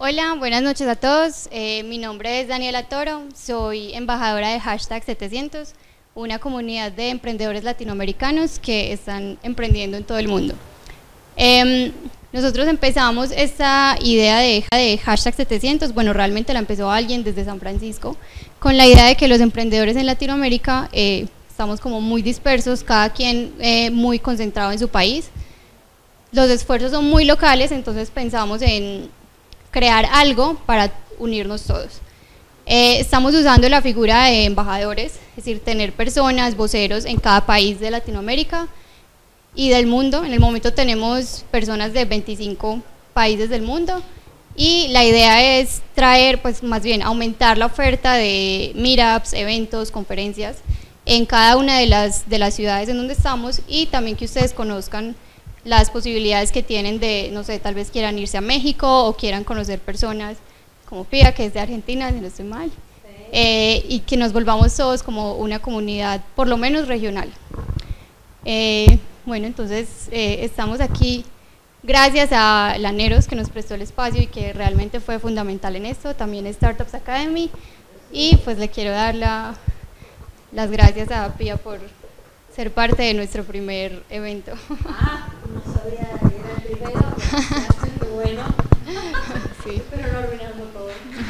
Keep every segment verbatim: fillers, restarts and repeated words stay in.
Hola, buenas noches a todos. Eh, mi nombre es Daniela Toro, soy embajadora de Hashtag setecientos, una comunidad de emprendedores latinoamericanos que están emprendiendo en todo el mundo. Eh, nosotros empezamos esta idea de, de Hashtag setecientos, bueno, realmente la empezó alguien desde San Francisco, con la idea de que los emprendedores en Latinoamérica eh, estamos como muy dispersos, cada quien eh, muy concentrado en su país. Los esfuerzos son muy locales, entonces pensamos en crear algo para unirnos todos. Eh, estamos usando la figura de embajadores, es decir, tener personas, voceros en cada país de Latinoamérica y del mundo. En el momento tenemos personas de veinticinco países del mundo y la idea es traer, pues más bien aumentar la oferta de meetups, eventos, conferencias en cada una de las, de las ciudades en donde estamos, y también que ustedes conozcan las posibilidades que tienen de, no sé, tal vez quieran irse a México o quieran conocer personas como Pia, que es de Argentina, si no estoy mal, sí. eh, y que nos volvamos todos como una comunidad, por lo menos regional. Eh, bueno, entonces eh, estamos aquí gracias a Laneros, que nos prestó el espacio y que realmente fue fundamental en esto, también Startups Academy, y pues le quiero dar la, las gracias a Pia por ser parte de nuestro primer evento. Ah, no sabía que era el primero, qué bueno. Sí. Pero no arruinando todo.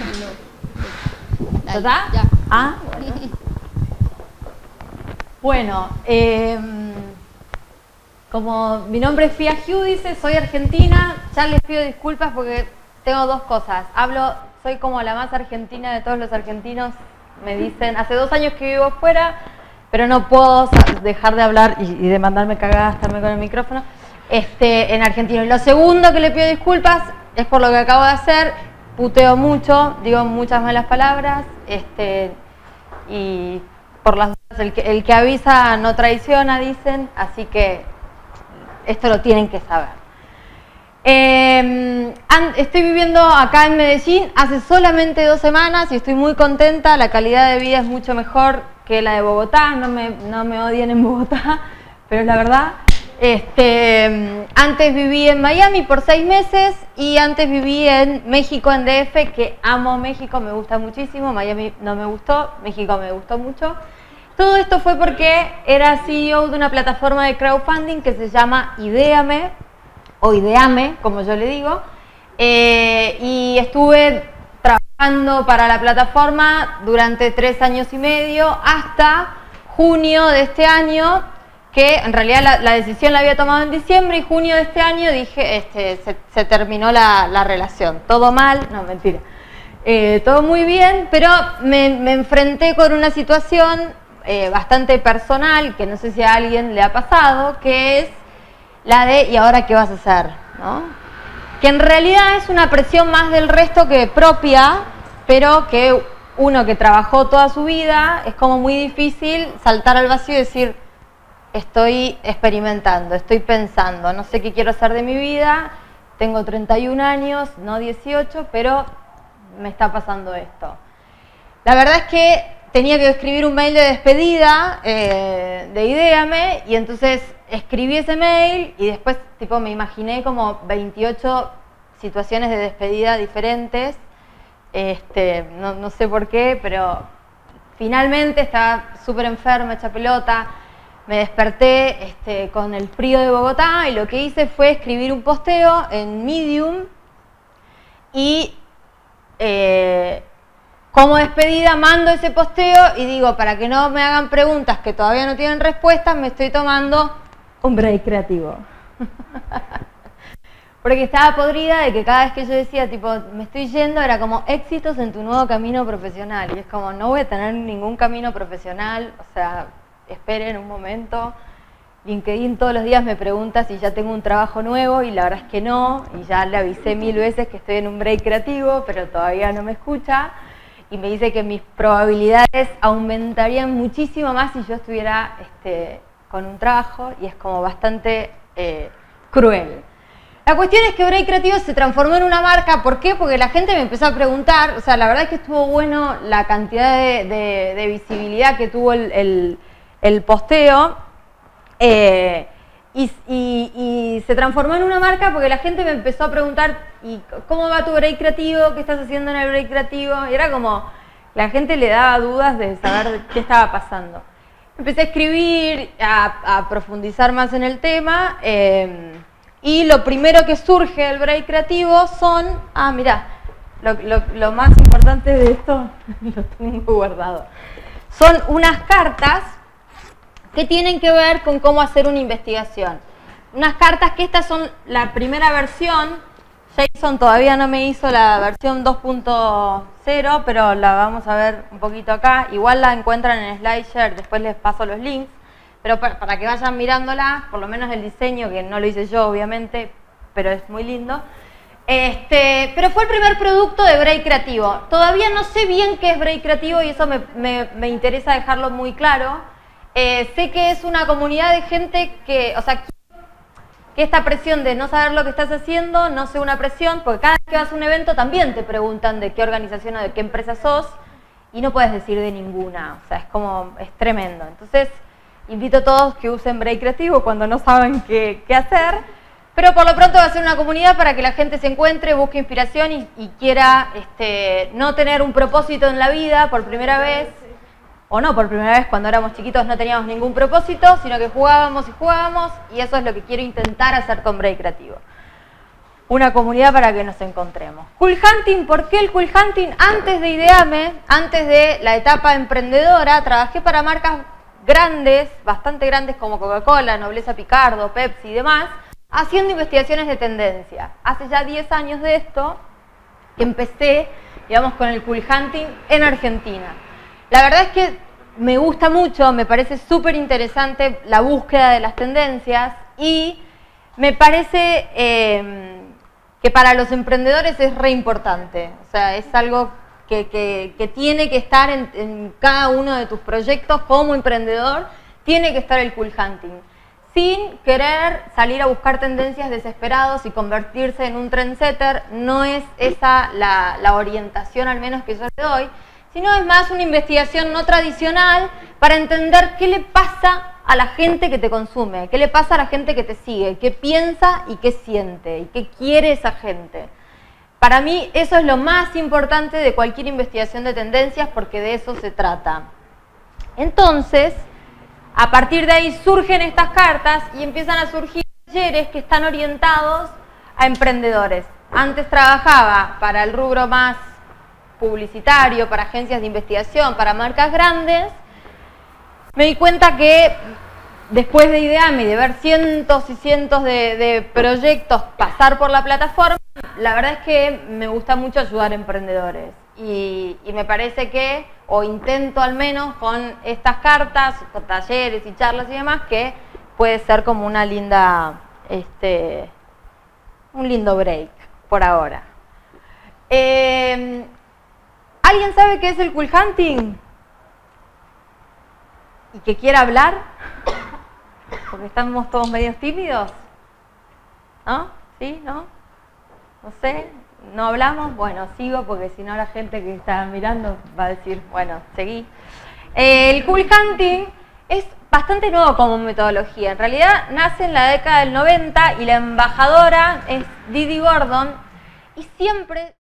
No. ¿Verdad? Ya. Ah, bueno. Bueno, eh, como mi nombre es Pia Giudice, soy argentina, ya les pido disculpas porque tengo dos cosas. Hablo, soy como la más argentina de todos los argentinos, me dicen, hace dos años que vivo afuera, pero no puedo dejar de hablar y, y de mandarme cagadas también con el micrófono este, en argentino. Y lo segundo que le pido disculpas es por lo que acabo de hacer, puteo mucho, digo muchas malas palabras, este, y por las dudas, el que, el que avisa no traiciona, dicen, así que esto lo tienen que saber. Eh, estoy viviendo acá en Medellín hace solamente dos semanas y estoy muy contenta, la calidad de vida es mucho mejor que la de Bogotá, no me, no me odien en Bogotá, pero es la verdad. Este, antes viví en Miami por seis meses y antes viví en México, en D F, que amo México, me gusta muchísimo. Miami no me gustó, México me gustó mucho. Todo esto fue porque era C E O de una plataforma de crowdfunding que se llama Ideame, o Ideame, como yo le digo, eh, y estuve trabajando para la plataforma durante tres años y medio hasta junio de este año, que en realidad la, la decisión la había tomado en diciembre, y junio de este año dije, este, se, se terminó la, la relación. Todo mal, no, mentira. Eh, todo muy bien, pero me, me enfrenté con una situación eh, bastante personal, que no sé si a alguien le ha pasado, que es la de, ¿y ahora qué vas a hacer? ¿No? Que en realidad es una presión más del resto que propia, pero que uno que trabajó toda su vida, es como muy difícil saltar al vacío y decir, estoy experimentando, estoy pensando, no sé qué quiero hacer de mi vida, tengo treinta y un años, no dieciocho, pero me está pasando esto. La verdad es que tenía que escribir un mail de despedida eh, de Ideame, y entonces escribí ese mail y después tipo me imaginé como veintiocho situaciones de despedida diferentes, este, no, no sé por qué, pero finalmente estaba súper enferma, hecha pelota, me desperté este, con el frío de Bogotá, y lo que hice fue escribir un posteo en Medium y eh, como despedida mando ese posteo y digo, para que no me hagan preguntas que todavía no tienen respuestas, me estoy tomando un break creativo. Porque estaba podrida de que cada vez que yo decía, tipo, me estoy yendo, era como éxitos en tu nuevo camino profesional. Y es como, no voy a tener ningún camino profesional, o sea, esperen un momento. LinkedIn todos los días me pregunta si ya tengo un trabajo nuevo, y la verdad es que no. Y ya le avisé mil veces que estoy en un break creativo, pero todavía no me escucha. Y me dice que mis probabilidades aumentarían muchísimo más si yo estuviera este, con un trabajo, y es como bastante eh, cruel. La cuestión es que Break Creativo se transformó en una marca. ¿Por qué? Porque la gente me empezó a preguntar, o sea, la verdad es que estuvo bueno la cantidad de, de, de visibilidad que tuvo el, el, el posteo, eh, y, y, y se transformó en una marca porque la gente me empezó a preguntar, ¿y cómo va tu break creativo? ¿Qué estás haciendo en el break creativo? Y era como, la gente le daba dudas de saber qué estaba pasando. Empecé a escribir, a, a profundizar más en el tema, eh, y lo primero que surge del break creativo son, ah, mirá, lo, lo, lo más importante de esto, lo tengo guardado, son unas cartas que tienen que ver con cómo hacer una investigación. Unas cartas que estas son la primera versión. Jason todavía no me hizo la versión dos punto cero, pero la vamos a ver un poquito acá. Igual la encuentran en SlideShare, después les paso los links. Pero para, para que vayan mirándola, por lo menos el diseño, que no lo hice yo obviamente, pero es muy lindo. Este, pero fue el primer producto de Break Creativo. Todavía no sé bien qué es Break Creativo y eso me, me, me interesa dejarlo muy claro. Eh, sé que es una comunidad de gente que, o sea, que esta presión de no saber lo que estás haciendo no sea una presión, porque cada vez que vas a un evento también te preguntan de qué organización o de qué empresa sos y no puedes decir de ninguna, o sea, es como, es tremendo. Entonces, invito a todos que usen Break Creativo cuando no saben qué, qué hacer, pero por lo pronto va a ser una comunidad para que la gente se encuentre, busque inspiración y, y quiera este, no tener un propósito en la vida por primera vez, o no, por primera vez cuando éramos chiquitos no teníamos ningún propósito, sino que jugábamos y jugábamos, y eso es lo que quiero intentar hacer con Break Creativo. Una comunidad para que nos encontremos. Cool Hunting, ¿por qué el Cool Hunting? Antes de Ideame, antes de la etapa emprendedora, trabajé para marcas grandes, bastante grandes como Coca-Cola, Nobleza Picardo, Pepsi y demás, haciendo investigaciones de tendencia. Hace ya diez años de esto que empecé, digamos, con el Cool Hunting en Argentina. La verdad es que me gusta mucho, me parece súper interesante la búsqueda de las tendencias y me parece eh, que para los emprendedores es re importante. O sea, es algo que, que, que tiene que estar en, en cada uno de tus proyectos como emprendedor, tiene que estar el Cool Hunting. Sin querer salir a buscar tendencias desesperados y convertirse en un trendsetter, no es esa la, la orientación al menos que yo le doy, sino es más una investigación no tradicional para entender qué le pasa a la gente que te consume, qué le pasa a la gente que te sigue, qué piensa y qué siente, y qué quiere esa gente. Para mí eso es lo más importante de cualquier investigación de tendencias porque de eso se trata. Entonces, a partir de ahí surgen estas cartas y empiezan a surgir talleres que están orientados a emprendedores. Antes trabajaba para el rubro más publicitario, para agencias de investigación, para marcas grandes. Me di cuenta que después de Ideame y de ver cientos y cientos de, de proyectos pasar por la plataforma, la verdad es que me gusta mucho ayudar a emprendedores y, y me parece que, o intento al menos con estas cartas, con talleres y charlas y demás, que puede ser como una linda, este, un lindo break por ahora. Eh, ¿Alguien sabe qué es el Cool Hunting? ¿Y que quiera hablar? Porque estamos todos medio tímidos. ¿No? ¿Sí? ¿No? No sé. ¿No hablamos? Bueno, sigo porque si no la gente que está mirando va a decir, bueno, seguí. Eh, el Cool Hunting es bastante nuevo como metodología. En realidad nace en la década del noventa y la embajadora es Didi Gordon y siempre...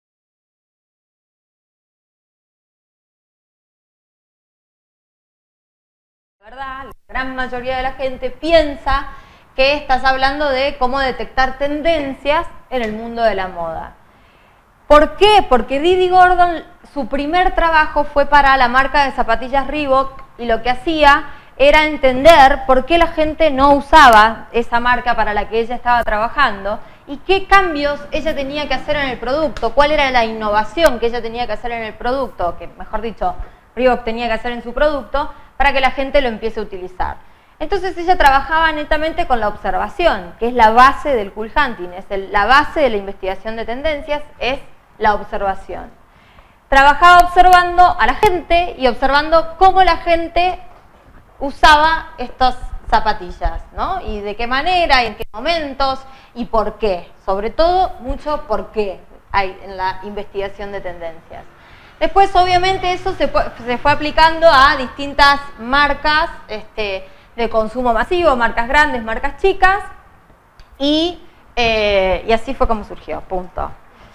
¿verdad? La gran mayoría de la gente piensa que estás hablando de cómo detectar tendencias en el mundo de la moda. ¿Por qué? Porque Didi Gordon, su primer trabajo fue para la marca de zapatillas Reebok y lo que hacía era entender por qué la gente no usaba esa marca para la que ella estaba trabajando y qué cambios ella tenía que hacer en el producto, cuál era la innovación que ella tenía que hacer en el producto, que mejor dicho, Reebok tenía que hacer en su producto, para que la gente lo empiece a utilizar. Entonces ella trabajaba netamente con la observación, que es la base del Cool Hunting, es el, la base de la investigación de tendencias, es la observación. Trabajaba observando a la gente y observando cómo la gente usaba estas zapatillas, ¿no? Y de qué manera, y en qué momentos, y por qué. Sobre todo, mucho por qué hay en la investigación de tendencias. Después, obviamente, eso se fue, se fue aplicando a distintas marcas este, de consumo masivo, marcas grandes, marcas chicas, y, eh, y así fue como surgió, punto.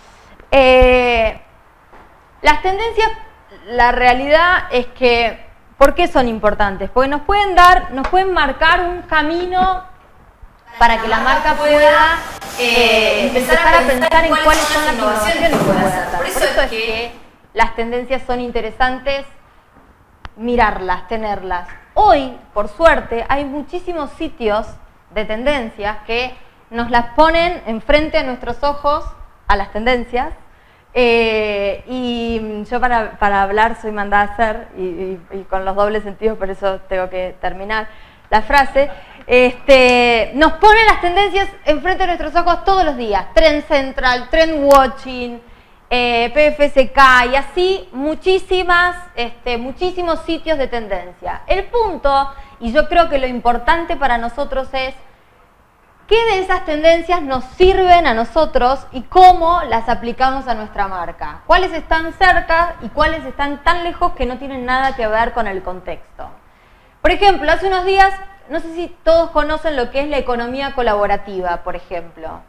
Eh, las tendencias, la realidad es que, ¿por qué son importantes? Porque nos pueden dar, nos pueden marcar un camino para que la marca pueda eh, empezar a pensar en cuáles son las innovaciones que puede hacer. Por eso es que las tendencias son interesantes mirarlas, tenerlas. Hoy, por suerte, hay muchísimos sitios de tendencias que nos las ponen enfrente a nuestros ojos, a las tendencias, eh, y yo para, para hablar soy mandada a hacer, y, y, y con los dobles sentidos, por eso tengo que terminar la frase. Este, nos ponen las tendencias enfrente de nuestros ojos todos los días. Trend Central, Trend Watching, eh, P F S K y así muchísimas, este, muchísimos sitios de tendencia. El punto, y yo creo que lo importante para nosotros es qué de esas tendencias nos sirven a nosotros y cómo las aplicamos a nuestra marca. Cuáles están cerca y cuáles están tan lejos que no tienen nada que ver con el contexto. Por ejemplo, hace unos días, no sé si todos conocen lo que es la economía colaborativa, por ejemplo.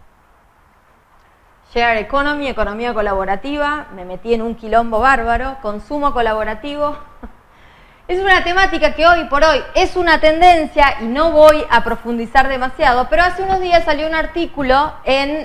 Share Economy, economía colaborativa, me metí en un quilombo bárbaro, consumo colaborativo. Es una temática que hoy por hoy es una tendencia y no voy a profundizar demasiado, pero hace unos días salió un artículo en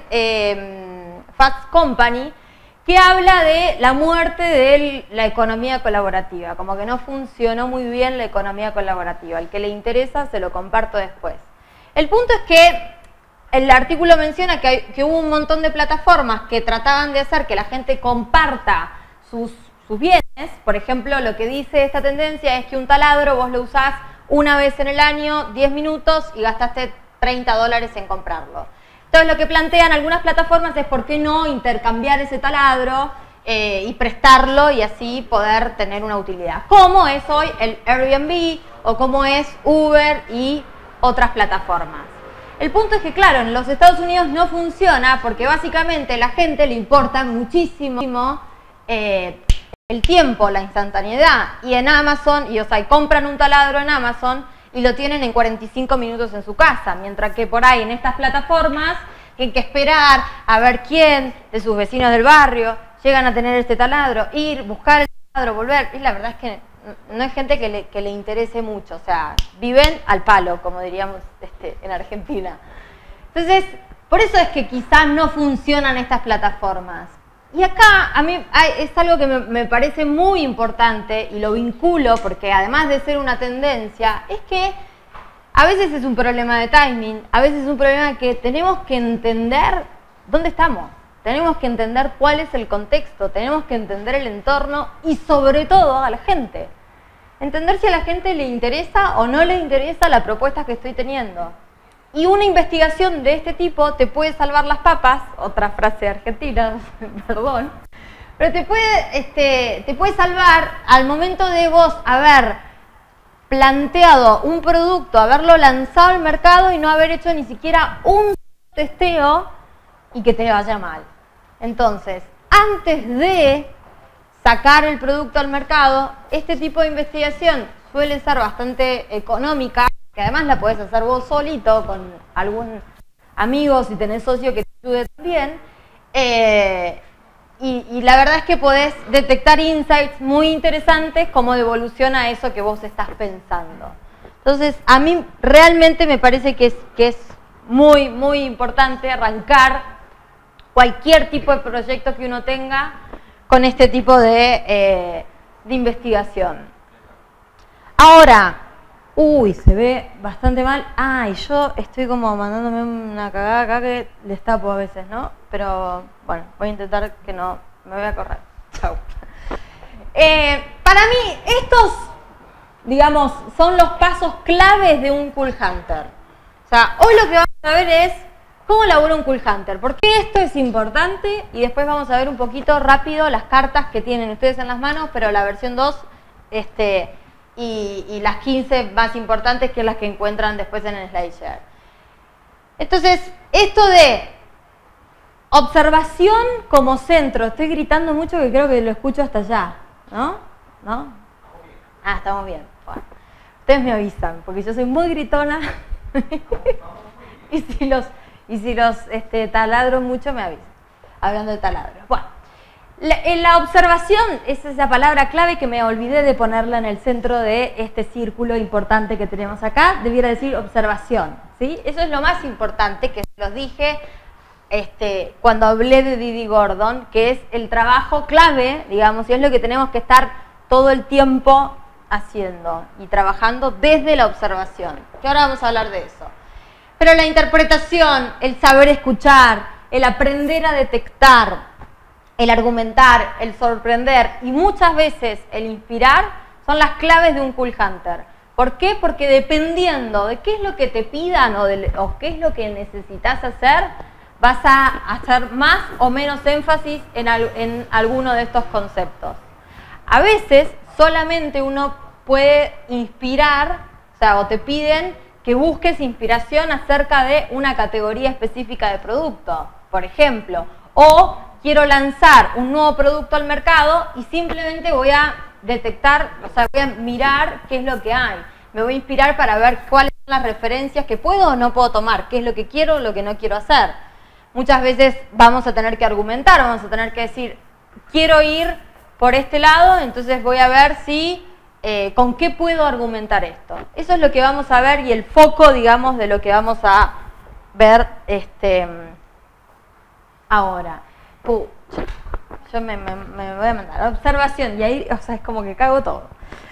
eh, Fast Company que habla de la muerte de la economía colaborativa, como que no funcionó muy bien la economía colaborativa. Al que le interesa se lo comparto después. El punto es que el artículo menciona que, hay, que hubo un montón de plataformas que trataban de hacer que la gente comparta sus, sus bienes. Por ejemplo, lo que dice esta tendencia es que un taladro vos lo usás una vez en el año, diez minutos, y gastaste treinta dólares en comprarlo. Entonces lo que plantean algunas plataformas es por qué no intercambiar ese taladro eh, y prestarlo y así poder tener una utilidad. Como es hoy el Airbnb o como es Uber y otras plataformas. El punto es que, claro, en los Estados Unidos no funciona porque básicamente a la gente le importa muchísimo eh, el tiempo, la instantaneidad. Y en Amazon, y o sea, compran un taladro en Amazon y lo tienen en cuarenta y cinco minutos en su casa. Mientras que por ahí en estas plataformas tienen que esperar a ver quién de sus vecinos del barrio llegan a tener este taladro, ir, buscar el taladro, volver. Y la verdad es que no es gente que le, que le interese mucho, o sea, viven al palo, como diríamos este, en Argentina. Entonces, por eso es que quizás no funcionan estas plataformas. Y acá a mí hay, es algo que me, me parece muy importante y lo vinculo porque además de ser una tendencia, es que a veces es un problema de timing, a veces es un problema que tenemos que entender dónde estamos. Tenemos que entender cuál es el contexto, tenemos que entender el entorno y sobre todo a la gente. Entender si a la gente le interesa o no le interesa la propuesta que estoy teniendo. Y una investigación de este tipo te puede salvar las papas, otra frase argentina, perdón, pero te puede, este, te puede salvar al momento de vos haber planteado un producto, haberlo lanzado al mercado y no haber hecho ni siquiera un testeo y que te vaya mal. Entonces, antes de sacar el producto al mercado, este tipo de investigación suele ser bastante económica, que además la podés hacer vos solito, con algún amigo, si tenés socio que te ayude también, eh, y, y la verdad es que podés detectar insights muy interesantes como devolución a eso que vos estás pensando. Entonces, a mí realmente me parece que es, que es muy, muy importante arrancar cualquier tipo de proyecto que uno tenga con este tipo de, eh, de investigación. Ahora, uy, se ve bastante mal. Ah, y yo estoy como mandándome una cagada acá que les tapo a veces, ¿no? Pero bueno, voy a intentar que no, me voy a correr. Chau. Eh, para mí, estos, digamos, son los pasos claves de un Cool Hunter. O sea, hoy lo que vamos a ver es ¿cómo elabora un Cool Hunter? ¿Por qué esto es importante? Y después vamos a ver un poquito rápido las cartas que tienen ustedes en las manos, pero la versión dos este, y, y las quince más importantes que las que encuentran después en el SlideShare. Entonces, esto de observación como centro, estoy gritando mucho que creo que lo escucho hasta allá, ¿no? ¿No? Ah, estamos bien. Bueno. ustedes me avisan, porque yo soy muy gritona y si los, y si los este, taladro mucho me avisan. Hablando de taladros. Bueno, la, la observación es esa palabra clave que me olvidé de ponerla en el centro de este círculo importante que tenemos acá. Debiera decir observación, ¿sí? Eso es lo más importante, que los dije este, cuando hablé de Didi Gordon, que es el trabajo clave, digamos, y es lo que tenemos que estar todo el tiempo haciendo y trabajando desde la observación, que ahora vamos a hablar de eso. Pero la interpretación, el saber escuchar, el aprender a detectar, el argumentar, el sorprender y muchas veces el inspirar son las claves de un Cool Hunter. ¿Por qué? Porque dependiendo de qué es lo que te pidan o, de, o qué es lo que necesitas hacer, vas a hacer más o menos énfasis en, al, en alguno de estos conceptos. A veces solamente uno puede inspirar, o sea, o te piden que busques inspiración acerca de una categoría específica de producto, por ejemplo, o quiero lanzar un nuevo producto al mercado y simplemente voy a detectar, o sea, voy a mirar qué es lo que hay, me voy a inspirar para ver cuáles son las referencias que puedo o no puedo tomar, qué es lo que quiero o lo que no quiero hacer. Muchas veces vamos a tener que argumentar, vamos a tener que decir, quiero ir por este lado, entonces voy a ver si Eh, ¿con qué puedo argumentar esto? Eso es lo que vamos a ver y el foco, digamos, de lo que vamos a ver este, ahora. Puh, yo me, me, me voy a mandar. Observación, y ahí, o sea, es como que cago todo.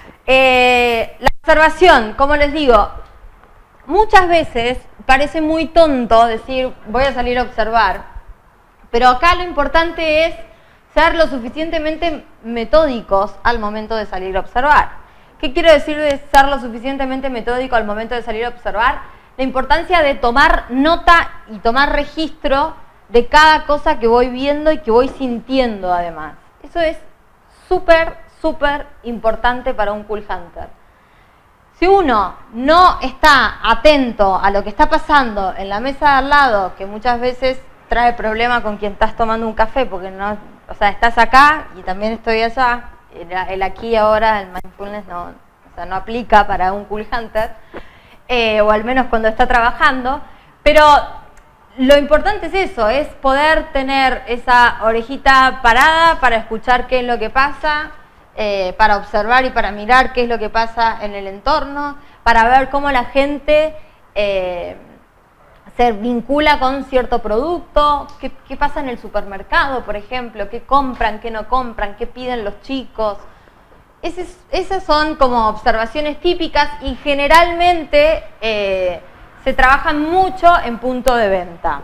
Eh, la observación, como les digo, muchas veces parece muy tonto decir, voy a salir a observar, pero acá lo importante es ser lo suficientemente metódicos al momento de salir a observar. ¿Qué quiero decir de ser lo suficientemente metódico al momento de salir a observar? La importancia de tomar nota y tomar registro de cada cosa que voy viendo y que voy sintiendo además. Eso es súper, súper importante para un Cool Hunter. Si uno no está atento a lo que está pasando en la mesa de al lado, que muchas veces trae problema con quien estás tomando un café, porque no, o sea, estás acá y también estoy allá, el, el aquí y ahora, el mindfulness no, o sea, no aplica para un Cool Hunter, eh, o al menos cuando está trabajando, pero lo importante es eso, es poder tener esa orejita parada para escuchar qué es lo que pasa, eh, para observar y para mirar qué es lo que pasa en el entorno, para ver cómo la gente eh, se vincula con cierto producto, qué, qué pasa en el supermercado, por ejemplo, qué compran, qué no compran, qué piden los chicos. Esas, esas son como observaciones típicas y generalmente eh, se trabajan mucho en punto de venta.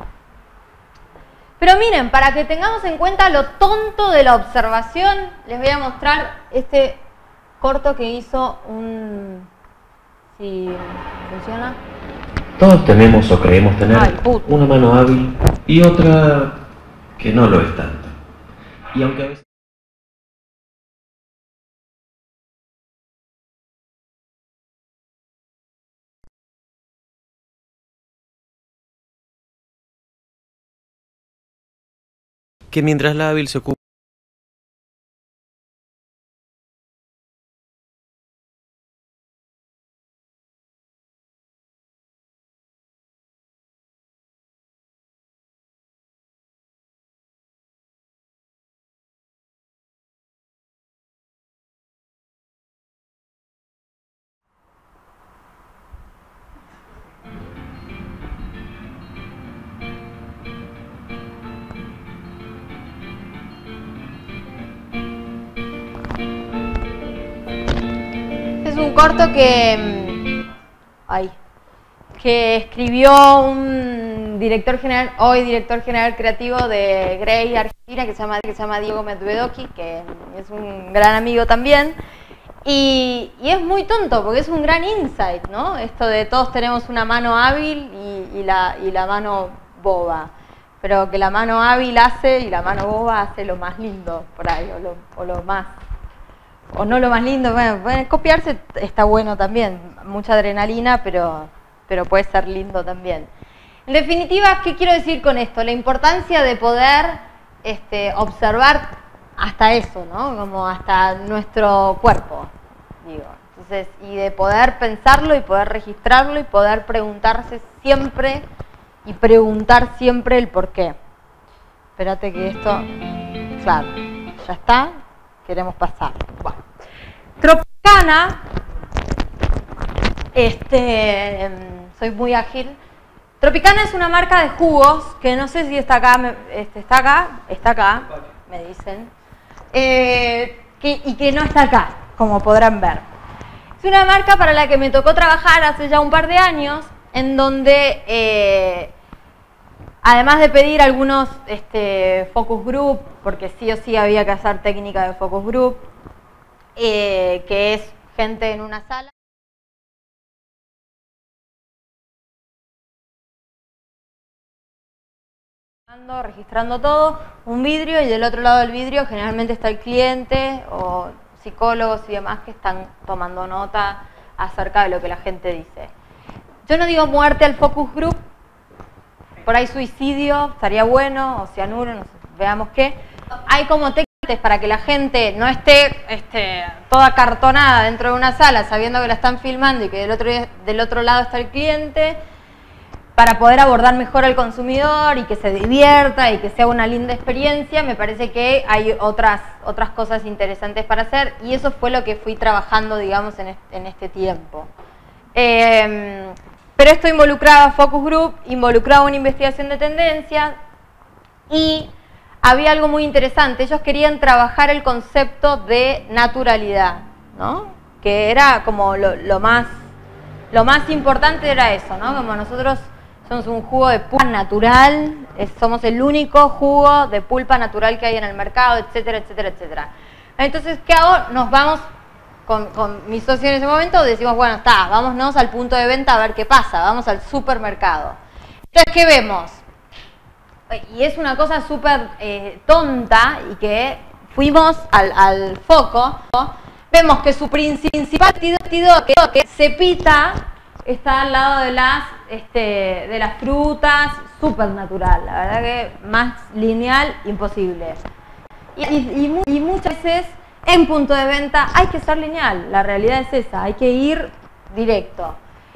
Pero miren, para que tengamos en cuenta lo tonto de la observación, les voy a mostrar este corto que hizo un... si funciona... Todos tenemos o creemos tener Ay, una mano hábil y otra que no lo es tanto. Y aunque a veces... que mientras la hábil se ocupa... un corto que, ay, que escribió un director general, hoy director general creativo de Grey Argentina, que se llama, que se llama Diego Medvedoki, que es un gran amigo también. Y, y es muy tonto, porque es un gran insight, ¿no? Esto de todos tenemos una mano hábil y, y, la, y la mano boba. Pero que la mano hábil hace y la mano boba hace lo más lindo por ahí, o lo, o lo más... o no lo más lindo, bueno, bueno, copiarse está bueno también, mucha adrenalina, pero, pero puede ser lindo también. En definitiva, ¿qué quiero decir con esto? La importancia de poder este, observar hasta eso, ¿no? Como hasta nuestro cuerpo, digo. Entonces, y de poder pensarlo y poder registrarlo y poder preguntarse siempre y preguntar siempre el por qué. Espérate que esto, claro, ya está, queremos pasar. Bueno. Tropicana, este, soy muy ágil. Tropicana es una marca de jugos que no sé si está acá, este, está acá, está acá, me dicen, eh, que, y que no está acá, como podrán ver. Es una marca para la que me tocó trabajar hace ya un par de años, en donde, eh, además de pedir algunos este, focus group, porque sí o sí había que hacer técnica de focus group, eh, que es gente en una sala, registrando todo, un vidrio, y del otro lado del vidrio generalmente está el cliente o psicólogos y demás que están tomando nota acerca de lo que la gente dice. Yo no digo muerte al focus group, por ahí suicidio, estaría bueno, o cianuro, no sé, veamos qué. Hay como técnicas para que la gente no esté este, toda cartonada dentro de una sala sabiendo que la están filmando y que del otro, del otro lado está el cliente, para poder abordar mejor al consumidor y que se divierta y que sea una linda experiencia. Me parece que hay otras, otras cosas interesantes para hacer, y eso fue lo que fui trabajando, digamos, en este, en este tiempo. Eh, pero esto involucraba focus group, involucraba una investigación de tendencias, y había algo muy interesante. Ellos querían trabajar el concepto de naturalidad, ¿no? Que era como lo, lo, más, lo más importante era eso, ¿no? Como nosotros somos un jugo de pulpa natural, es, somos el único jugo de pulpa natural que hay en el mercado, etcétera, etcétera, etcétera. Entonces, ¿qué hago? Nos vamos, con, con mi socio en ese momento, decimos, bueno, está, vámonos al punto de venta a ver qué pasa, vamos al supermercado. Entonces, ¿qué vemos? Y es una cosa súper eh, tonta, y que fuimos al, al foco, ¿no? Vemos que su principal actividad, que, que Cepita, está al lado de las, este, de las frutas, súper natural, la verdad que más lineal, imposible. Y, y, y muchas veces en punto de venta hay que ser lineal, la realidad es esa, hay que ir directo.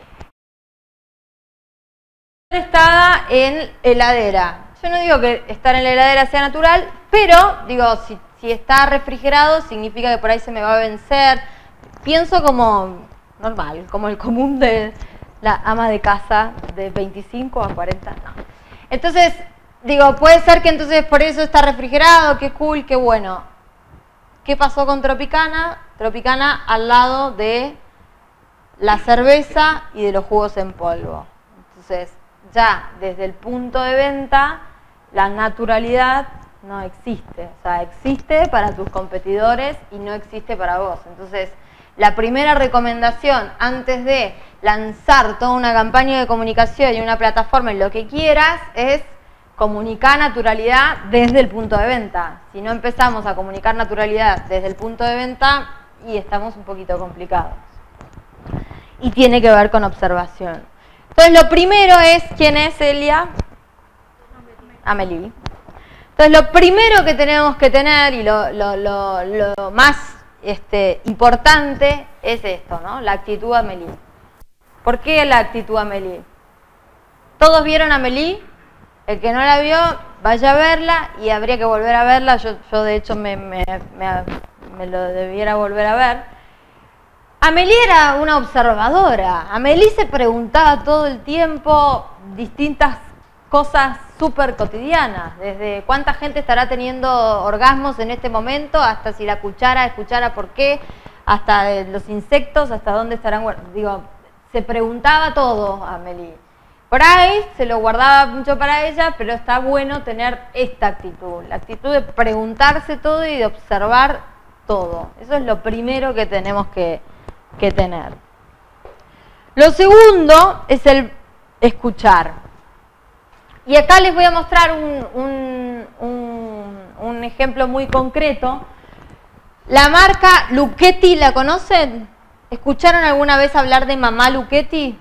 Está en heladera. Yo no digo que estar en la heladera sea natural, pero digo, si, si está refrigerado significa que por ahí se me va a vencer. Pienso como normal, como el común de la ama de casa de veinticinco a cuarenta, no. Entonces, digo, puede ser que entonces por eso está refrigerado, qué cool, qué bueno. ¿Qué pasó con Tropicana? Tropicana al lado de la cerveza y de los jugos en polvo. Entonces, ya desde el punto de venta, la naturalidad no existe. O sea, existe para tus competidores y no existe para vos. Entonces, la primera recomendación antes de lanzar toda una campaña de comunicación y una plataforma en lo que quieras es comunicar naturalidad desde el punto de venta. Si no empezamos a comunicar naturalidad desde el punto de venta, y estamos un poquito complicados. Y tiene que ver con observación. Entonces lo primero es, ¿quién es Elia? Amelie. Entonces lo primero que tenemos que tener, y lo, lo, lo, lo más este, importante, es esto, ¿no? La actitud Amelie. ¿Por qué la actitud Amelie? ¿Todos vieron a Amelie? El que no la vio, vaya a verla, y habría que volver a verla. Yo, yo de hecho me, me, me, me lo debiera volver a ver. Amelie era una observadora. Amelie se preguntaba todo el tiempo distintas cosas súper cotidianas, desde cuánta gente estará teniendo orgasmos en este momento, hasta si la cuchara es cuchara, por qué, hasta los insectos, hasta dónde estarán, digo, se preguntaba todo Amelie. Por ahí se lo guardaba mucho para ella, pero está bueno tener esta actitud, la actitud de preguntarse todo y de observar todo. Eso es lo primero que tenemos que, que tener. Lo segundo es el escuchar. Y acá les voy a mostrar un, un, un, un ejemplo muy concreto. La marca Lucchetti, ¿la conocen? ¿Escucharon alguna vez hablar de mamá Lucchetti?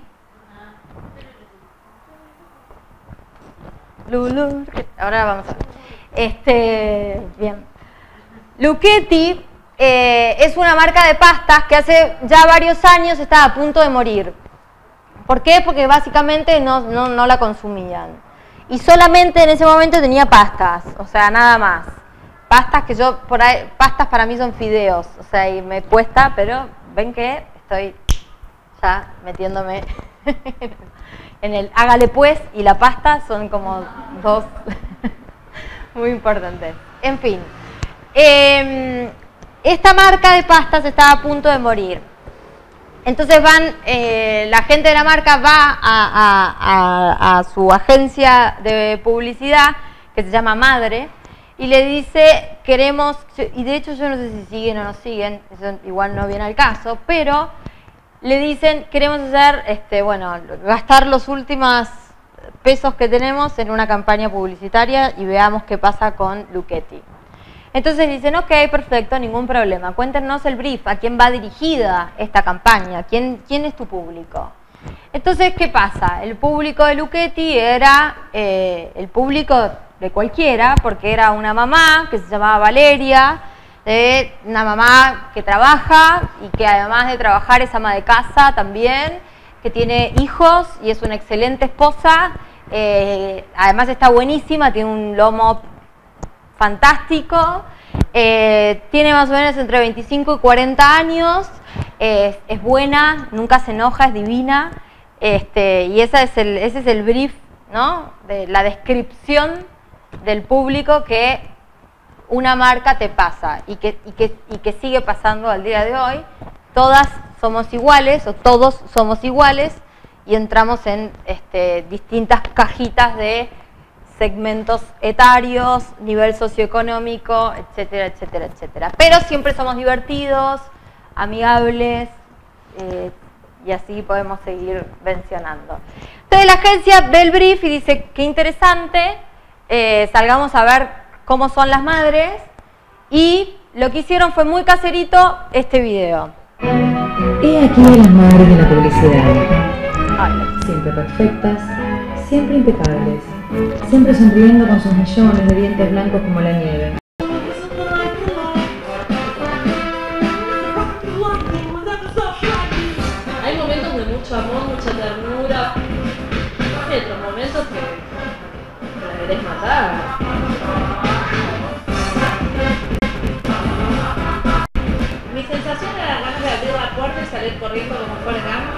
Ahora vamos a ver. Este, bien. Lucchetti eh, es una marca de pastas que hace ya varios años estaba a punto de morir. ¿Por qué? Porque básicamente no, no, no la consumían. Y solamente en ese momento tenía pastas, o sea, nada más. Pastas que yo, por ahí, pastas para mí son fideos, o sea, y me cuesta, pero ven que estoy ya metiéndome en el hágale pues y la pasta son como dos muy importantes. En fin, eh, esta marca de pastas estaba a punto de morir. Entonces van, eh, la gente de la marca va a, a, a, a su agencia de publicidad, que se llama Madre, y le dice, queremos, y de hecho yo no sé si siguen o no siguen, eso igual no viene al caso, pero le dicen, queremos hacer, este, bueno, gastar los últimos pesos que tenemos en una campaña publicitaria y veamos qué pasa con Lucchetti. Entonces dicen, ok, perfecto, ningún problema. Cuéntenos el brief, a quién va dirigida esta campaña, quién, quién es tu público. Entonces, ¿qué pasa? El público de Lucchetti era eh, el público de cualquiera, porque era una mamá que se llamaba Valeria, de una mamá que trabaja y que además de trabajar es ama de casa también, que tiene hijos y es una excelente esposa, eh, además está buenísima, tiene un lomo fantástico, eh, tiene más o menos entre veinticinco y cuarenta años, eh, es buena, nunca se enoja, es divina, este, y esa es el, ese es el brief, ¿no? De la descripción del público que una marca te pasa y que, y, que, y que sigue pasando al día de hoy. Todas somos iguales o todos somos iguales y entramos en este, distintas cajitas de segmentos etarios, nivel socioeconómico, etcétera, etcétera, etcétera. Pero siempre somos divertidos, amigables, eh, y así podemos seguir mencionando. Entonces la agencia ve el brief y dice, qué interesante, eh, salgamos a ver cómo son las madres, y lo que hicieron fue muy caserito este video. He aquí a las madres de la publicidad. Ay. Siempre perfectas, siempre impecables. Siempre sonriendo con sus millones de dientes blancos como la nieve. Hay momentos de mucho amor, mucha ternura. Hay otros momentos que, que la querés matar. Mi sensación era ganas de abrir la puerta y salir corriendo como fuera gama.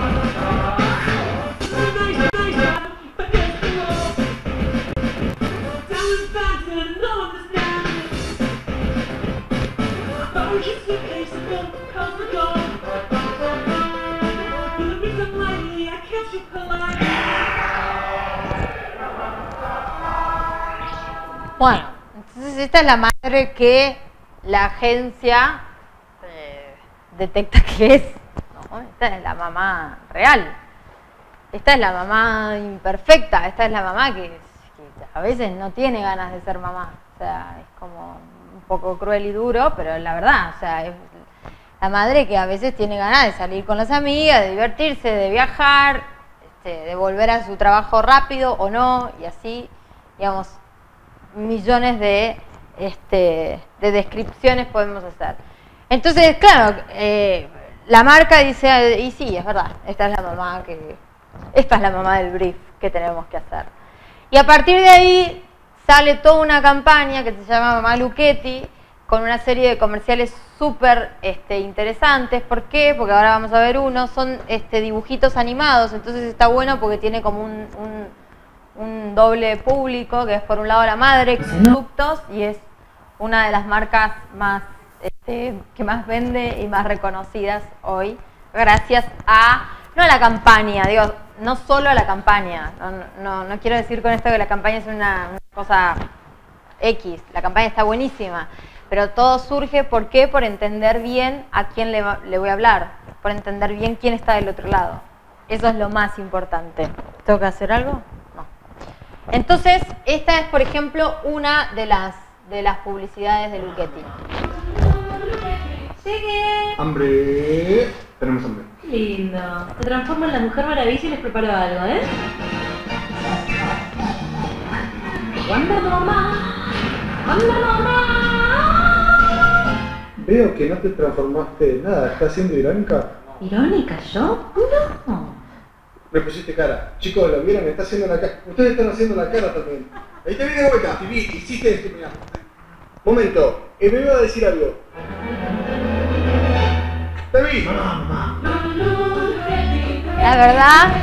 Bueno, entonces esta es la madre que la agencia eh, detecta que es, ¿no? Esta es la mamá real, esta es la mamá imperfecta, esta es la mamá que, que a veces no tiene ganas de ser mamá, o sea, es como un poco cruel y duro, pero la verdad, o sea, es la madre que a veces tiene ganas de salir con las amigas, de divertirse, de viajar, este, de volver a su trabajo rápido o no, y así, digamos, millones de, este, de descripciones podemos hacer. Entonces, claro, eh, la marca dice, y sí, es verdad, esta es la mamá que, esta es la mamá del brief que tenemos que hacer. Y a partir de ahí sale toda una campaña que se llama Mamá Lucchetti, con una serie de comerciales súper este, interesantes. ¿Por qué? Porque ahora vamos a ver uno, son este, dibujitos animados, entonces está bueno porque tiene como un, un un doble público, que es por un lado la madre, productos, y es una de las marcas más este, que más vende y más reconocidas hoy, gracias a, no a la campaña, digo, no solo a la campaña, no, no, no quiero decir con esto que la campaña es una, una cosa X, la campaña está buenísima, pero todo surge, ¿por qué? Por entender bien a quién le, le voy a hablar, por entender bien quién está del otro lado. Eso es lo más importante. ¿Tengo que hacer algo? Entonces, esta es, por ejemplo, una de las, de las publicidades de Lucchetti. ¡Sigue! ¡Hambre! Tenemos hambre. Lindo. Se transforma en la Mujer Maravilla y les preparo algo, ¿eh? Wonder Woman. Wonder Woman. Veo que no te transformaste en nada. ¿Estás siendo irónica? ¿Irónica yo? No. Me pusiste cara. Chicos, ¿lo vieron? Me está haciendo la cara. Ustedes están haciendo la cara también. Ahí te vi de vuelta. Te vi, hiciste esto, mirá. Momento. Eh, me iba a decir algo. Te vi. La verdad,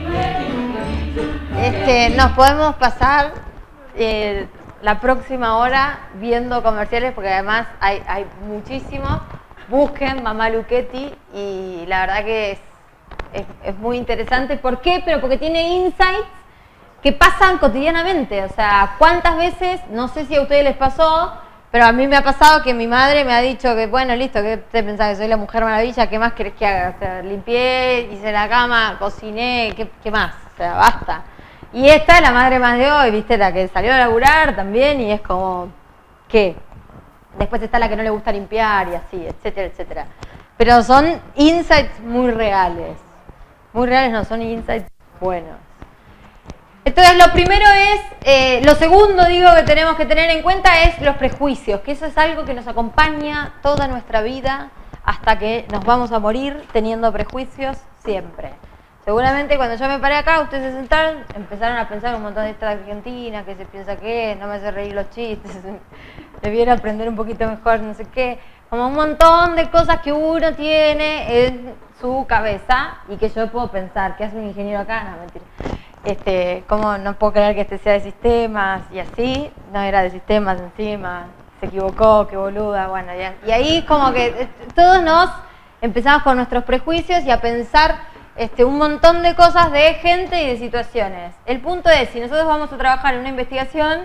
este, nos podemos pasar eh, la próxima hora viendo comerciales, porque además hay, hay muchísimos. Busquen Mamá Luchetti y la verdad que es, es, es muy interesante. ¿Por qué? Pero porque tiene insights que pasan cotidianamente. O sea, ¿cuántas veces? No sé si a ustedes les pasó, pero a mí me ha pasado que mi madre me ha dicho que, bueno, listo, que te pensás que soy la Mujer Maravilla, ¿qué más querés que haga? O sea, limpié, hice la cama, cociné, ¿qué, qué más? O sea, basta. Y esta es la madre más de hoy, ¿viste? La que salió a laburar también y es como, ¿qué? Después está la que no le gusta limpiar y así, etcétera, etcétera. Pero son insights muy reales. Muy reales no, son insights buenos. Entonces lo primero es, eh, lo segundo digo que tenemos que tener en cuenta es los prejuicios, que eso es algo que nos acompaña toda nuestra vida hasta que nos vamos a morir teniendo prejuicios siempre. Seguramente cuando yo me paré acá, ustedes se sentaron, empezaron a pensar un montón de esta Argentina, que se piensa que es, no me hace reír los chistes, debiera aprender un poquito mejor, no sé qué, como un montón de cosas que uno tiene en su cabeza y que yo puedo pensar, ¿qué hace un ingeniero acá? No, mentira. Este, ¿cómo no puedo creer que este sea de sistemas? Y así, no era de sistemas encima, se equivocó, qué boluda, bueno, ya. Y ahí como que todos nos empezamos con nuestros prejuicios y a pensar este, un montón de cosas de gente y de situaciones. El punto es, si nosotros vamos a trabajar en una investigación,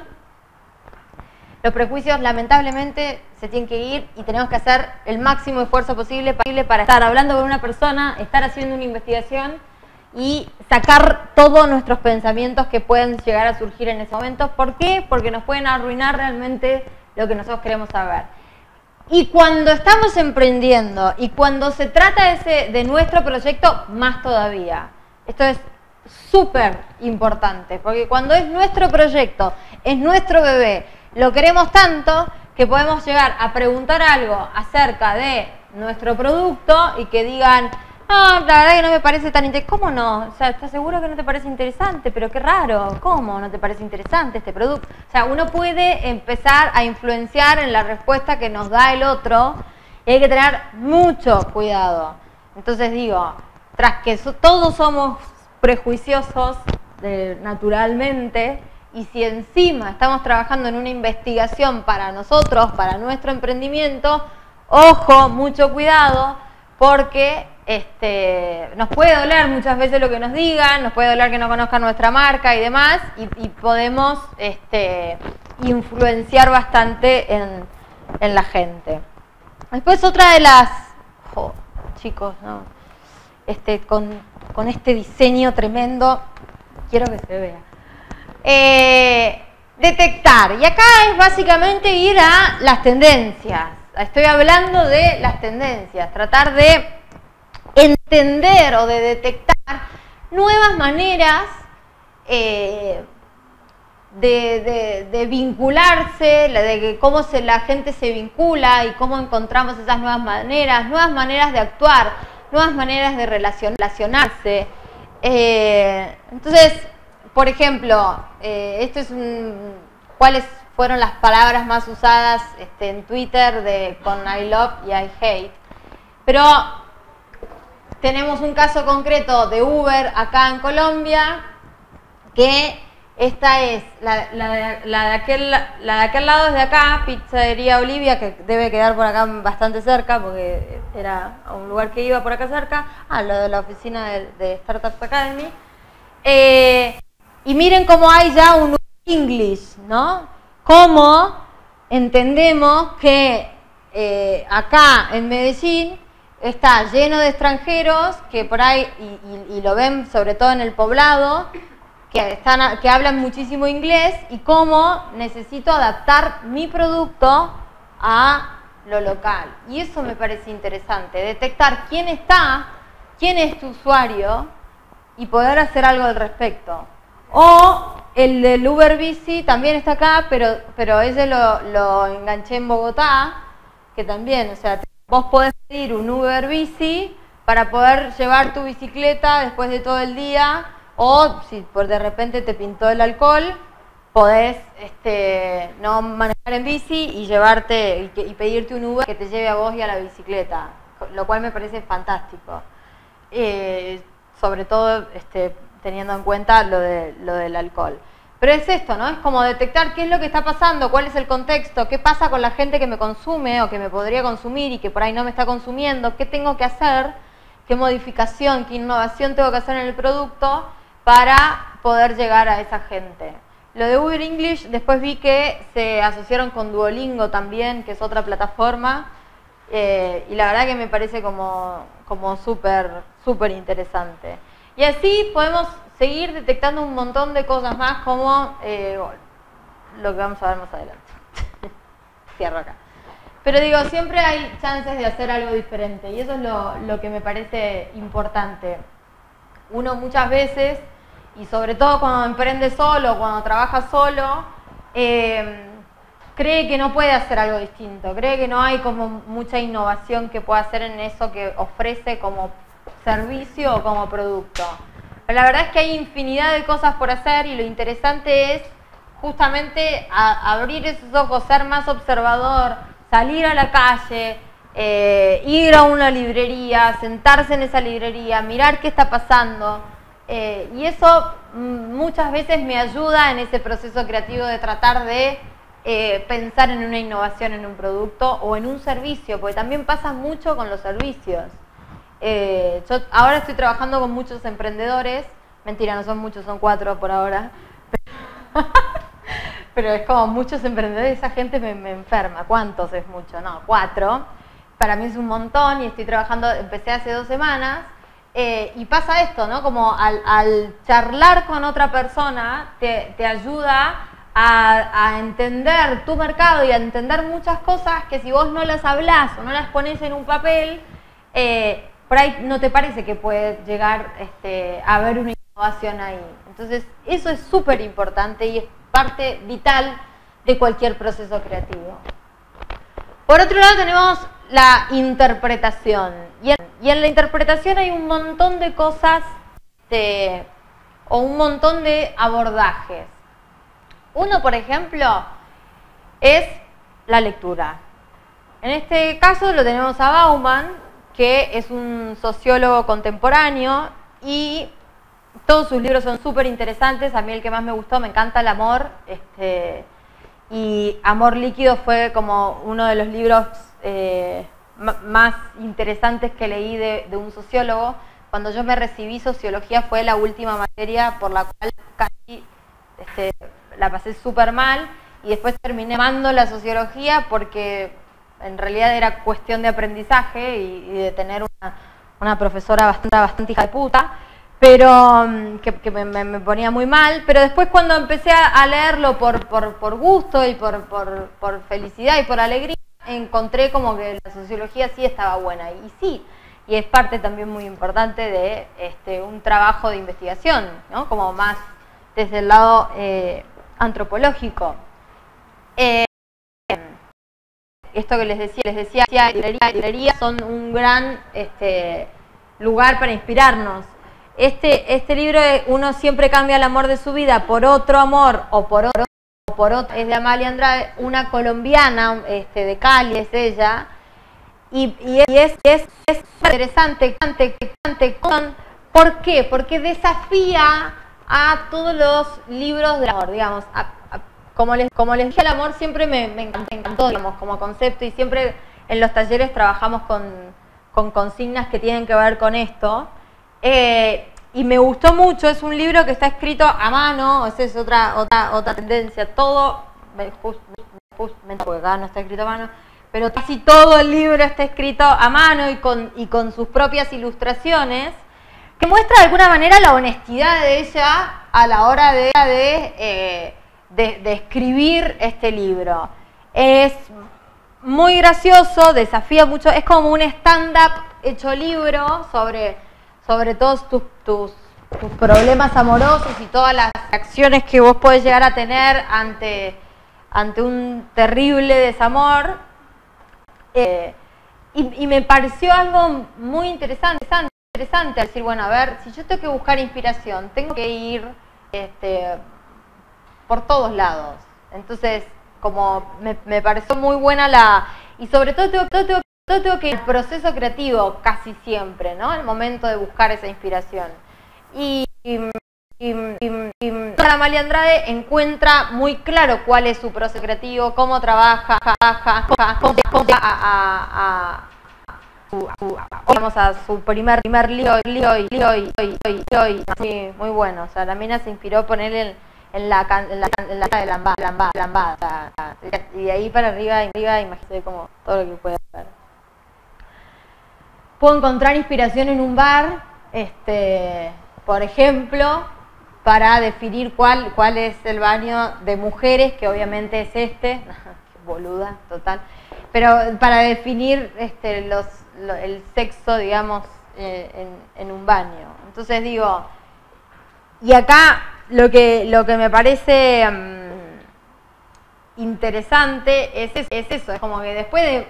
los prejuicios lamentablemente se tienen que ir y tenemos que hacer el máximo esfuerzo posible para estar hablando con una persona, estar haciendo una investigación y sacar todos nuestros pensamientos que pueden llegar a surgir en ese momento. ¿Por qué? Porque nos pueden arruinar realmente lo que nosotros queremos saber. Y cuando estamos emprendiendo y cuando se trata de, ese, de nuestro proyecto, más todavía. Esto es súper importante, porque cuando es nuestro proyecto, es nuestro bebé, lo queremos tanto que podemos llegar a preguntar algo acerca de nuestro producto y que digan, no, la verdad que no me parece tan interesante. ¿Cómo no? O sea, ¿estás seguro que no te parece interesante? Pero qué raro. ¿Cómo no te parece interesante este producto? O sea, uno puede empezar a influenciar en la respuesta que nos da el otro y hay que tener mucho cuidado. Entonces digo, tras que so, todos somos prejuiciosos eh, naturalmente, y si encima estamos trabajando en una investigación para nosotros, para nuestro emprendimiento, ojo, mucho cuidado, porque este, nos puede doler muchas veces lo que nos digan, nos puede doler que no conozcan nuestra marca y demás, y, y podemos este, influenciar bastante en, en la gente. Después otra de las... Oh, chicos, ¿no? este, con, con este diseño tremendo, quiero que se vea. Eh, detectar, y acá es básicamente ir a las tendencias. Estoy hablando de las tendencias, tratar de entender o de detectar nuevas maneras eh, de, de, de vincularse, de cómo se, la gente se vincula y cómo encontramos esas nuevas maneras, nuevas maneras de actuar, nuevas maneras de relacionarse. Eh, entonces, por ejemplo, eh, esto es un, ¿cuáles fueron las palabras más usadas este, en Twitter de, con I love y I hate? Pero tenemos un caso concreto de Uber acá en Colombia, que esta es, la, la, la, de aquel, la de aquel lado es de acá, Pizzería Olivia, que debe quedar por acá bastante cerca, porque era un lugar que iba por acá cerca, ah, lo de la oficina de, de Startups Academy. Eh, y miren cómo hay ya un English, ¿no? Cómo entendemos que eh, acá en Medellín está lleno de extranjeros que por ahí, y, y, y lo ven sobre todo en el poblado, que, están, que hablan muchísimo inglés, y cómo necesito adaptar mi producto a lo local. Y eso me parece interesante, detectar quién está, quién es tu usuario y poder hacer algo al respecto. O el del Uber Bici también está acá, pero, pero ese lo, lo enganché en Bogotá, que también, o sea, vos podés pedir un Uber bici para poder llevar tu bicicleta después de todo el día, o si por de repente te pintó el alcohol, podés este, no manejar en bici y llevarte y, que, y pedirte un Uber que te lleve a vos y a la bicicleta, lo cual me parece fantástico. Eh, sobre todo este, teniendo en cuenta lo, de, lo del alcohol. Pero es esto, ¿no? Es como detectar qué es lo que está pasando, cuál es el contexto, qué pasa con la gente que me consume o que me podría consumir y que por ahí no me está consumiendo, qué tengo que hacer, qué modificación, qué innovación tengo que hacer en el producto para poder llegar a esa gente. Lo de Uber English, después vi que se asociaron con Duolingo también, que es otra plataforma, eh, y la verdad que me parece como, como súper, súper interesante. Y así podemos seguir detectando un montón de cosas más como eh, lo que vamos a ver más adelante. Cierro acá. Pero digo, siempre hay chances de hacer algo diferente y eso es lo, lo que me parece importante. Uno muchas veces, y sobre todo cuando emprende solo, cuando trabaja solo, eh, cree que no puede hacer algo distinto, cree que no hay como mucha innovación que pueda hacer en eso que ofrece como servicio o como producto. Pero la verdad es que hay infinidad de cosas por hacer y lo interesante es justamente a, abrir esos ojos, ser más observador, salir a la calle, eh, ir a una librería, sentarse en esa librería, mirar qué está pasando. Eh, y eso mm, muchas veces me ayuda en ese proceso creativo de tratar de eh, pensar en una innovación en un producto o en un servicio, porque también pasa mucho con los servicios. Eh, yo ahora estoy trabajando con muchos emprendedores, mentira, no son muchos, son cuatro por ahora, pero es como muchos emprendedores, esa gente me, me enferma. ¿Cuántos es mucho? No, cuatro. Para mí es un montón y estoy trabajando, empecé hace dos semanas eh, y pasa esto, ¿no? Como al, al charlar con otra persona te, te ayuda a, a entender tu mercado y a entender muchas cosas que si vos no las hablás o no las pones en un papel, eh, por ahí no te parece que puede llegar este, a haber una innovación ahí. Entonces, eso es súper importante y es parte vital de cualquier proceso creativo. Por otro lado tenemos la interpretación. Y en, y en la interpretación hay un montón de cosas de, o un montón de abordajes. Uno, por ejemplo, es la lectura. En este caso lo tenemos a Bauman, que es un sociólogo contemporáneo y todos sus libros son súper interesantes. A mí el que más me gustó, me encanta El amor, este, y Amor líquido fue como uno de los libros eh, más interesantes que leí de, de un sociólogo. Cuando yo me recibí, sociología fue la última materia por la cual casi este, la pasé súper mal y después terminé amando la sociología porque en realidad era cuestión de aprendizaje y, y de tener una, una profesora bastante, bastante hija de puta, pero que, que me, me ponía muy mal. Pero después cuando empecé a leerlo por, por, por gusto y por, por, por felicidad y por alegría, encontré como que la sociología sí estaba buena. Y sí, y es parte también muy importante de este, un trabajo de investigación, ¿no? Como más desde el lado eh, antropológico. Eh, Esto que les decía, les decía, librerías librería son un gran este, lugar para inspirarnos. Este, este libro, Uno siempre cambia el amor de su vida por otro amor o por otro, o por otro es de Amalia Andrade, una colombiana este, de Cali, es ella. Y, y es, es, es interesante, ¿por qué? Porque desafía a todos los libros de amor, digamos. A, a, Como les, como les dije, el amor siempre me, me encantó, me encantó digamos, como concepto, y siempre en los talleres trabajamos con, con consignas que tienen que ver con esto. Eh, y me gustó mucho, es un libro que está escrito a mano, esa es otra, otra, otra tendencia, todo, just, just, porque acá no está escrito a mano, pero casi todo el libro está escrito a mano y con, y con sus propias ilustraciones, que muestra de alguna manera la honestidad de ella a la hora de... de eh, De, de escribir este libro. Es muy gracioso, desafía mucho, es como un stand-up hecho libro sobre, sobre todos tus, tus, tus problemas amorosos y todas las acciones que vos podés llegar a tener ante, ante un terrible desamor. Eh, y, y me pareció algo muy interesante, interesante, decir, bueno, a ver, si yo tengo que buscar inspiración, tengo que ir este, por todos lados. Entonces, como me, me pareció muy buena la... Y sobre todo tengo, tengo, tengo, tengo que ir al proceso creativo casi siempre, ¿no? El momento de buscar esa inspiración. Y... y Y, y, y Amalia Andrade encuentra muy claro cuál es su proceso creativo, cómo trabaja, trabaja, trabaja a, a, a, vamos a su primer primer lío, lío y lío y lío y muy, muy bueno. O sea, la mina se inspiró poner en, en la en la en la de lambada, lambada, lambada, y de ahí para arriba, arriba, imagínate como todo lo que puede hacer. Puedo encontrar inspiración en un bar, este, por ejemplo, para definir cuál, cuál es el baño de mujeres, que obviamente es este, boluda, total, pero para definir este, los, lo, el sexo, digamos, eh, en, en un baño. Entonces digo, y acá lo que, lo que me parece um, interesante es, es eso, es como que después de...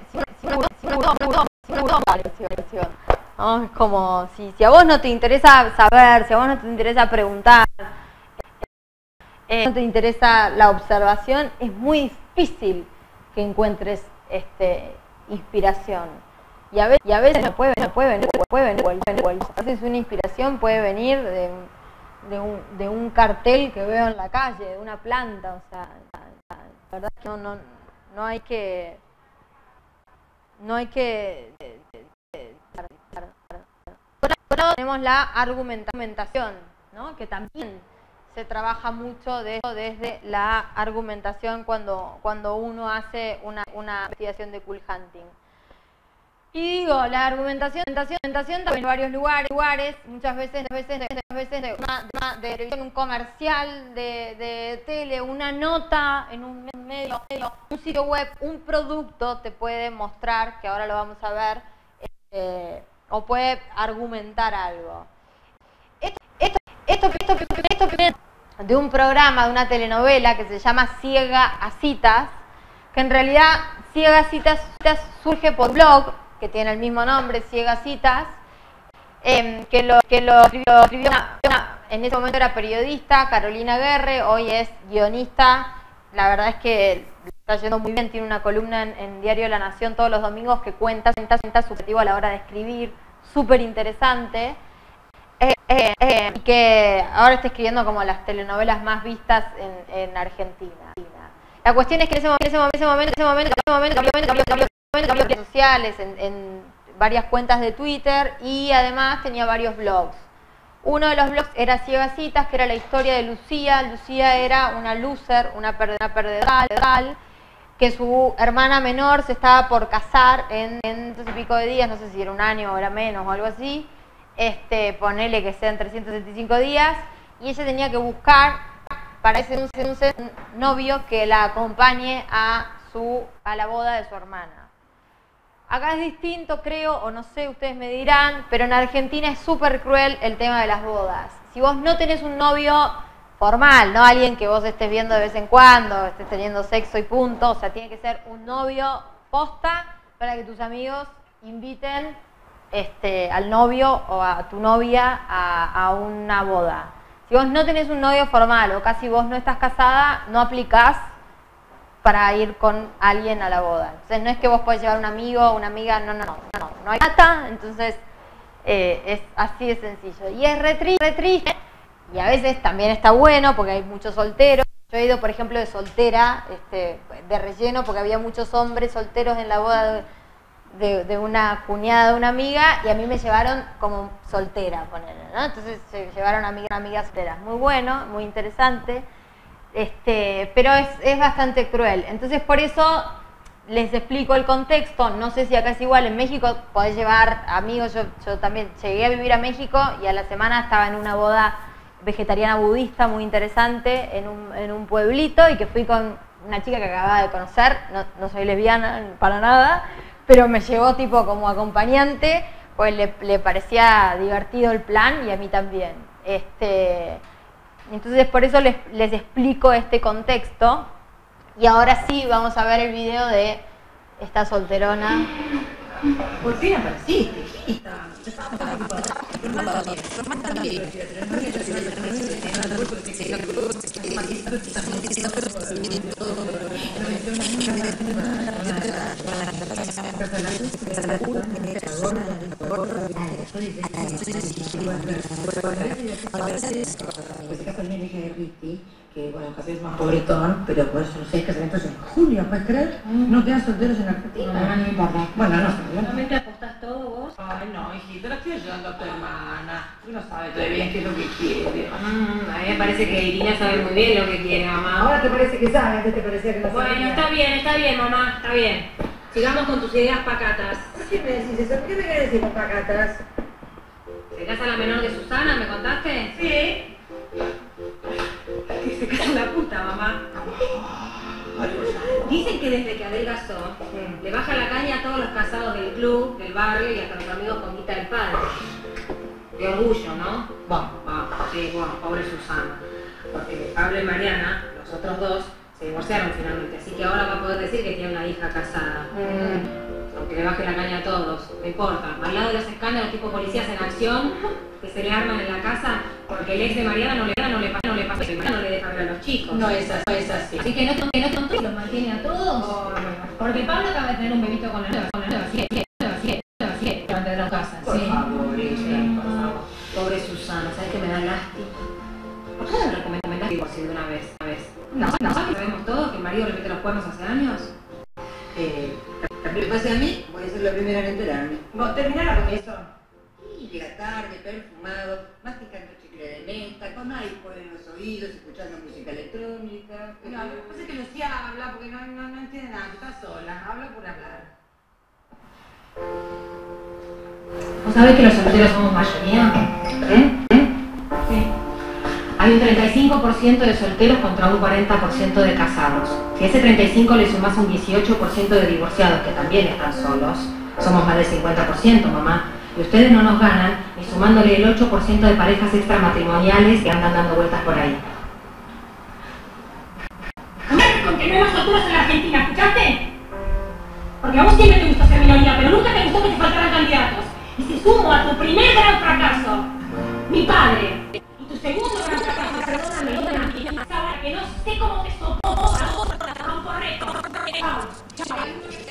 ¿no? Es como, si, si a vos no te interesa saber, si a vos no te interesa preguntar, eh, no te interesa la observación, es muy difícil que encuentres este, inspiración. Y a veces, y a veces no puede, no puede venir, puede venir, a veces una inspiración puede venir de, de, un, de un cartel que veo en la calle, de una planta, o sea, la, la verdad es que no, no, no hay que, no hay que... Pero tenemos la argumentación, ¿no? Que también se trabaja mucho de eso desde la argumentación cuando, cuando uno hace una, una investigación de cool hunting. Y digo, la argumentación, argumentación también en varios lugares, lugares muchas veces, veces, veces de, una, de, de un comercial de, de tele, una nota en un medio, un sitio web, un producto te puede mostrar, que ahora lo vamos a ver, eh, o puede argumentar algo. Esto, esto, esto, esto, esto, esto de un programa, de una telenovela que se llama Ciega a Citas, que en realidad Ciega a Citas surge por un blog que tiene el mismo nombre, Ciega a Citas, eh, que lo, que lo escribió, escribió una, una, en ese momento era periodista, Carolina Guerre, hoy es guionista, la verdad es que está yendo muy bien, tiene una columna en, en Diario La Nación todos los domingos que cuenta, cuenta, cuenta su objetivo a la hora de escribir, súper interesante, eh, eh, eh, y que ahora está escribiendo como las telenovelas más vistas en, en Argentina. La cuestión es que en ese momento, en ese momento, en ese momento, en ese momento, en ese momento, cambió redes sociales, en, en varias cuentas de Twitter y además tenía varios blogs. Uno de los blogs era Ciega Citas, que era la historia de Lucía. Lucía era una loser, una perdedora, que su hermana menor se estaba por casar en, en dos y pico de días, no sé si era un año o era menos o algo así, este, ponele que sean trescientos setenta y cinco días, y ella tenía que buscar para ese un, un, un novio que la acompañe a, su, a la boda de su hermana. Acá es distinto, creo, o no sé, ustedes me dirán, pero en Argentina es súper cruel el tema de las bodas. Si vos no tenés un novio formal, no alguien que vos estés viendo de vez en cuando, estés teniendo sexo y punto, o sea, tiene que ser un novio posta para que tus amigos inviten este, al novio o a tu novia a, a una boda. Si vos no tenés un novio formal o casi vos no estás casada, no aplicás para ir con alguien a la boda. Entonces no es que vos podés llevar un amigo o una amiga, no, no, no, no, no hay plata, entonces eh, es así de sencillo. Y es re triste, re triste, y a veces también está bueno porque hay muchos solteros. Yo he ido, por ejemplo, de soltera, este, de relleno, porque había muchos hombres solteros en la boda de, de, de una cuñada de una amiga, y a mí me llevaron como soltera, ponele, ¿no? Entonces se llevaron amigas, amigas solteras. Muy bueno, muy interesante. Este, pero es, es bastante cruel. Entonces por eso les explico el contexto. No sé si acá es igual. En México podés llevar amigos. Yo, yo también llegué a vivir a México y a la semana estaba en una boda vegetariana budista muy interesante en un, en un pueblito, y que fui con una chica que acababa de conocer. No, no soy lesbiana para nada, pero me llevó tipo como acompañante, pues le, le parecía divertido el plan y a mí también. Este... Entonces por eso les, les explico este contexto. Y ahora sí vamos a ver el video de esta solterona. Por fin apareciste, hijita. Que bueno, casi es más pobretón, pero por eso los seis casamientos en julio, ¿puedes creer? No quedan solteros en Argentina. No, no importa. Bueno, no sé. ¿Realmente apostás todo vos? Ay, no, hijita, la estoy ayudando a tu hermana. Tú no sabes todavía qué es lo que quiere. Mm, a mí me parece que Irina sabe muy bien lo que quiere, mamá. Ahora te parece que sabe, antes te parecía que no sabía. Bueno, está bien, está bien, mamá, está bien. Sigamos con tus ideas pacatas. ¿Por qué me decís eso? ¿Qué me querés decir pacatas? ¿Se casa la menor de Susana, me contaste? Sí. Que se casa la puta, mamá. Dicen que desde que adelgazó, le baja la caña a todos los casados del club, del barrio y hasta los amigos con guita del padre. De orgullo, ¿no? Vamos. Ah, sí, bueno, pobre Susana. Porque Pablo y Mariana, los otros dos, se divorciaron finalmente. Así que ahora va a poder decir que tiene una hija casada. Mm. Aunque le baje la caña a todos, no importa. Al lado de los escándalos tipo policías en acción, que se le arman en la casa, porque el ex de Mariana no le no le pasa, no le pasa, no le deja ver a los chicos. No es así, no es así. Así que no te que no te los mantiene a todos. Oh, bueno. Porque Pablo acaba de tener un bebito con la nueva, con la nueva, así que, así que, así que, durante la casa. Por sí. favor, sí, por favor. Pobre Susana, ¿sabes que me da lástima? ¿Por qué no le recomendás divorcio de una vez? Una vez? No, no, sabemos todos que el marido le mete los cuernos hace años. Eh, ¿Qué pasa a mí? Voy a ser la primera en enterarme. ¿Vos terminará con eso? Y llega tarde, perfumado, masticando chicle de menta, con iPod en los oídos, escuchando música electrónica. No, lo que pasa es que Lucía habla porque no, no, no entiende nada, está sola, habla por hablar. ¿Vos sabés que los solteros somos mayoría? ¿Eh? ¿Eh? Sí. Hay un treinta y cinco por ciento de solteros contra un cuarenta por ciento de casados. Si a ese treinta y cinco por ciento le sumás un dieciocho por ciento de divorciados que también están solos, somos más del cincuenta por ciento, mamá. Y ustedes no nos ganan ni sumándole el ocho por ciento de parejas extramatrimoniales que andan dando vueltas por ahí. Con que no hay más solteros en la Argentina, ¿escuchaste? Porque a vos siempre te gustó ser minoría, pero nunca te gustó que te faltaran candidatos. Y si sumo a tu primer gran fracaso, mi padre, y tu segundo gran fracaso, perdóname, Lina, sabrá que no sé cómo te soporto a un correcto. Chao.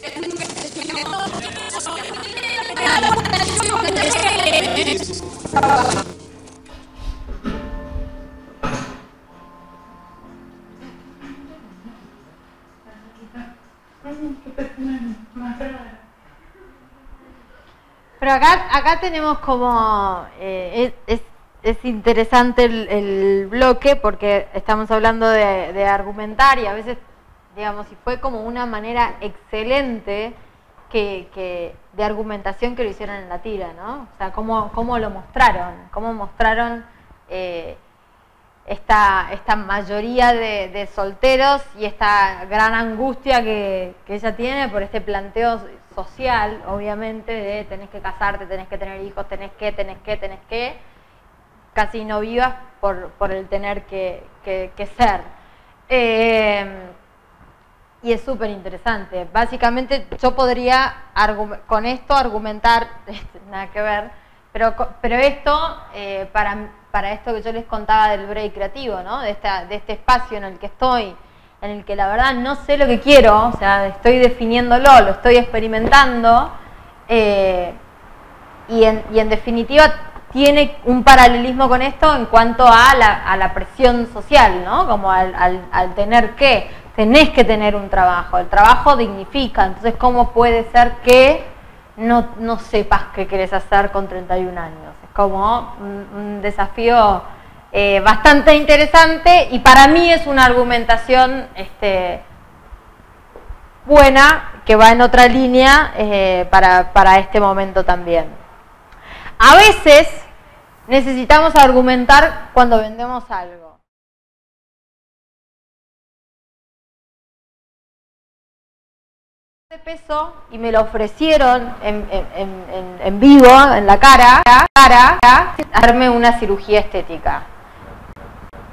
Pero acá, acá tenemos como, eh, es, es, es interesante el, el bloque porque estamos hablando de, de argumentar y a veces, digamos, y fue como una manera excelente que, que de argumentación que lo hicieron en la tira, ¿no? O sea, cómo, cómo lo mostraron, cómo mostraron eh, esta, esta mayoría de, de solteros y esta gran angustia que, que ella tiene por este planteo social, obviamente, de tenés que casarte, tenés que tener hijos, tenés que, tenés que, tenés que, casi no vivas por, por el tener que, que, que ser. Eh, y es súper interesante. Básicamente yo podría con esto argumentar, nada que ver, pero, pero esto, eh, para, para esto que yo les contaba del break creativo, ¿no? de, esta, de este espacio en el que estoy, en el que la verdad no sé lo que quiero, o sea, estoy definiéndolo, lo estoy experimentando, eh, y, en, y en definitiva tiene un paralelismo con esto en cuanto a la, a la presión social, ¿no? Como al, al, al tener que, tenés que tener un trabajo, el trabajo dignifica, entonces ¿cómo puede ser que no, no sepas qué querés hacer con treinta y un años? Es como un, un desafío Eh, bastante interesante y para mí es una argumentación este, buena que va en otra línea eh, para, para este momento también. A veces necesitamos argumentar cuando vendemos algo. De peso y me lo ofrecieron en, en, en, en vivo, en la cara, cara, hacerme una cirugía estética.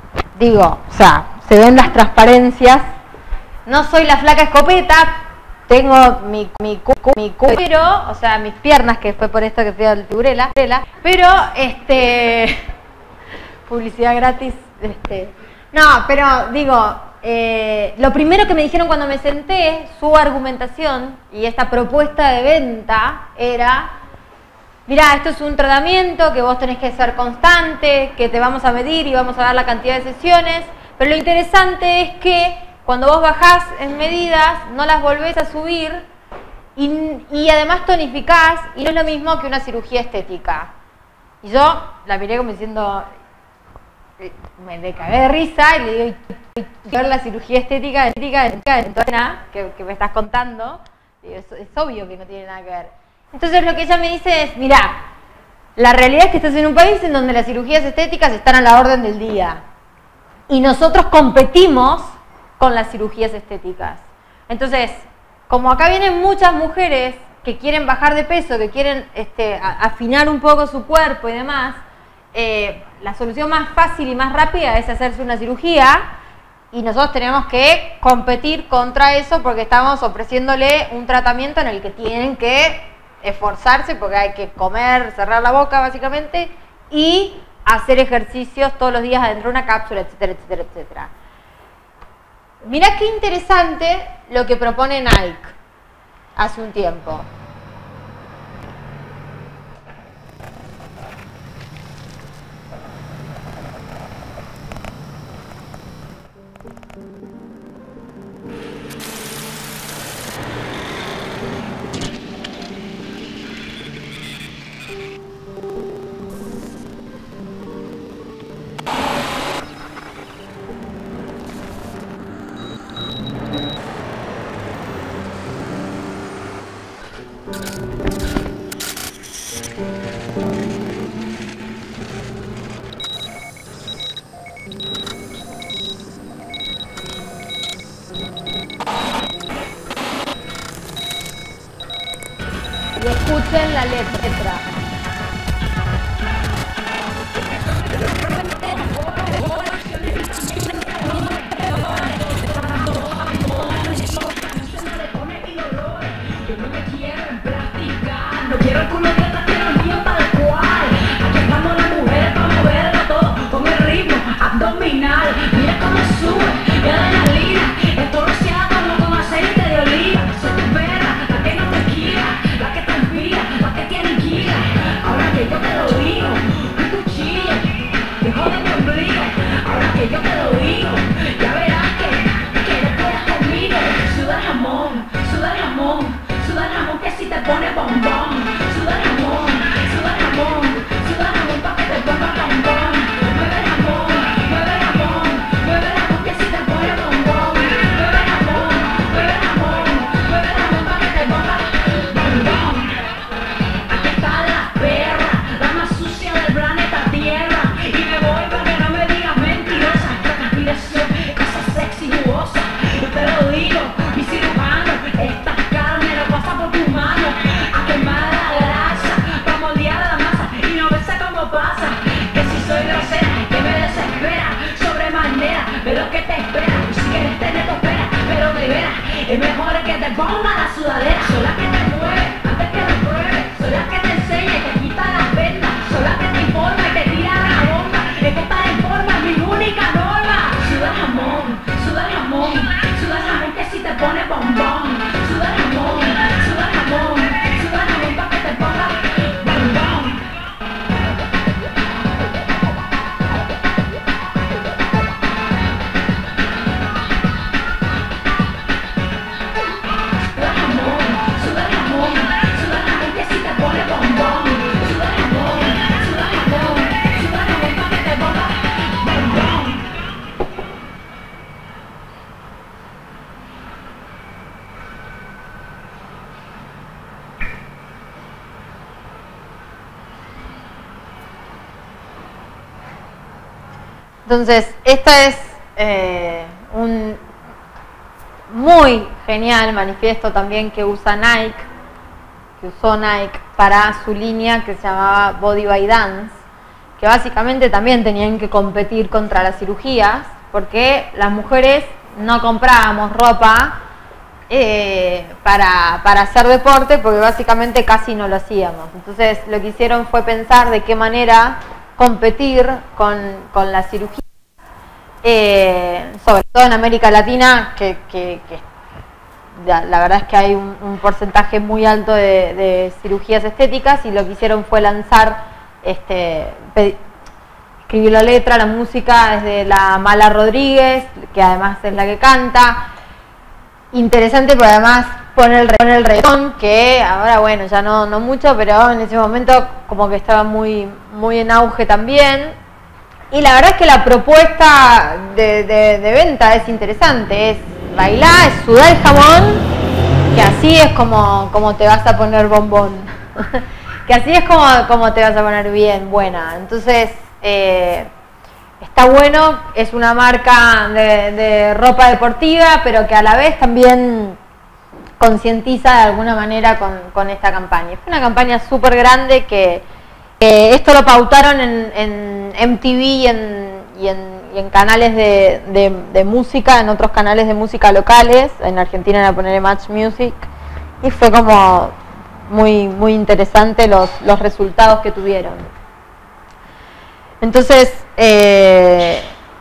Digo, o sea, se ven las transparencias. No soy la flaca escopeta, tengo mi, mi, mi pero, o sea, mis piernas, que fue por esto que fui al tiburela, pero, este, publicidad gratis, este, no, pero digo, eh, lo primero que me dijeron cuando me senté, su argumentación y esta propuesta de venta era, mirá, esto es un tratamiento que vos tenés que ser constante, que te vamos a medir y vamos a dar la cantidad de sesiones, pero lo interesante es que cuando vos bajás en medidas, no las volvés a subir y, y además tonificás y no es lo mismo que una cirugía estética. Y yo la miré como diciendo, me le cagué de risa y le digo, ver la cirugía estética, estética, estética que, que me estás contando, digo, es, es obvio que no tiene nada que ver. Entonces lo que ella me dice es, mirá, la realidad es que estás en un país en donde las cirugías estéticas están a la orden del día y nosotros competimos con las cirugías estéticas. Entonces, como acá vienen muchas mujeres que quieren bajar de peso, que quieren este, a, afinar un poco su cuerpo y demás, eh, la solución más fácil y más rápida es hacerse una cirugía y nosotros tenemos que competir contra eso porque estamos ofreciéndole un tratamiento en el que tienen que esforzarse porque hay que comer, cerrar la boca básicamente y hacer ejercicios todos los días adentro de una cápsula, etcétera, etcétera, etcétera. Mirá qué interesante lo que propone Nike hace un tiempo. Y escuchen la letra. No quiero el culo de esta, quiero el mío tal cual. Aquí estamos las mujeres para moverlo todo con el ritmo abdominal. Mira cómo sube, y adrenalina. Esto rociado como con aceite de oliva. Soy tu perra, la que no te quiera, la que te inspira, la que tiene inquina. Ahora que yo te lo digo, un cuchillo, que jode mi ombligo. Ahora que yo te lo digo, ya verás que, que no puedes conmigo. Suda el jamón, suda el jamón, suda el jamón que si te pone bombón. Suda el jamón, suda el jamón, suda el jamón pa' que te ponga bombón. Mueve el jamón, mueve el jamón, mueve el jamón que si te pone bombón. Mueve el jamón, mueve el jamón, mueve el jamón pa' que te ponga bombón. Aquí está la perra, la más sucia del planeta Tierra. Y me voy para que no me digas mentirosa. Esta conspiración, cosa sexy y jugosa. Yo te lo digo, mi cirujano, esta carne no pasa por tu mano. A quemar la grasa, pa' moldear la masa y no ves cómo pasa. Que si soy grosera, que me desespera sobremanera, ve lo que te espera. Y si quieres tener tu espera, pero de veras, es mejor que te ponga la sudadera. Soy la que te mueve, antes que lo pruebes. Soy la que te enseña y te quita las vendas. Soy la que te informa y te tira la bomba. Es que estar en forma es mi única norma. Suda el jamón, suda el jamón, suda el jamón que si te pone bombón. Suda el jamón, suda el jamón, suda el jamón pa' que te ponga bombón. Suda el jamón, suda el jamón, suda el jamón que si te pone bombón. Suda el jamón, suda el jamón, suda el jamón pa' que te ponga bombón. Entonces, esta es eh, un muy genial manifiesto también que usa Nike, que usó Nike para su línea que se llamaba Body by Dance, que básicamente también tenían que competir contra las cirugías, porque las mujeres no comprábamos ropa eh, para, para hacer deporte, porque básicamente casi no lo hacíamos. Entonces lo que hicieron fue pensar de qué manera competir con, con la cirugía, eh, sobre todo en América Latina, que, que, que la, la verdad es que hay un, un porcentaje muy alto de, de cirugías estéticas, y lo que hicieron fue lanzar, este, escribió la letra, la música es de la Mala Rodríguez, que además es la que canta. Interesante, porque además pone el, pone el reggaetón, que ahora bueno, ya no, no mucho, pero en ese momento como que estaba muy, muy en auge también. Y la verdad es que la propuesta de, de, de venta es interesante, es bailar, es sudar el jamón, que así es como, como te vas a poner bombón, que así es como, como te vas a poner bien, buena. Entonces, eh, está bueno, es una marca de, de ropa deportiva, pero que a la vez también concientiza de alguna manera con, con esta campaña. Fue una campaña súper grande que, que esto lo pautaron en, en M T V y en, y en, y en canales de, de, de música, en otros canales de música locales. En Argentina era poner Match Music, y fue como muy, muy interesante los, los resultados que tuvieron. Entonces, eh,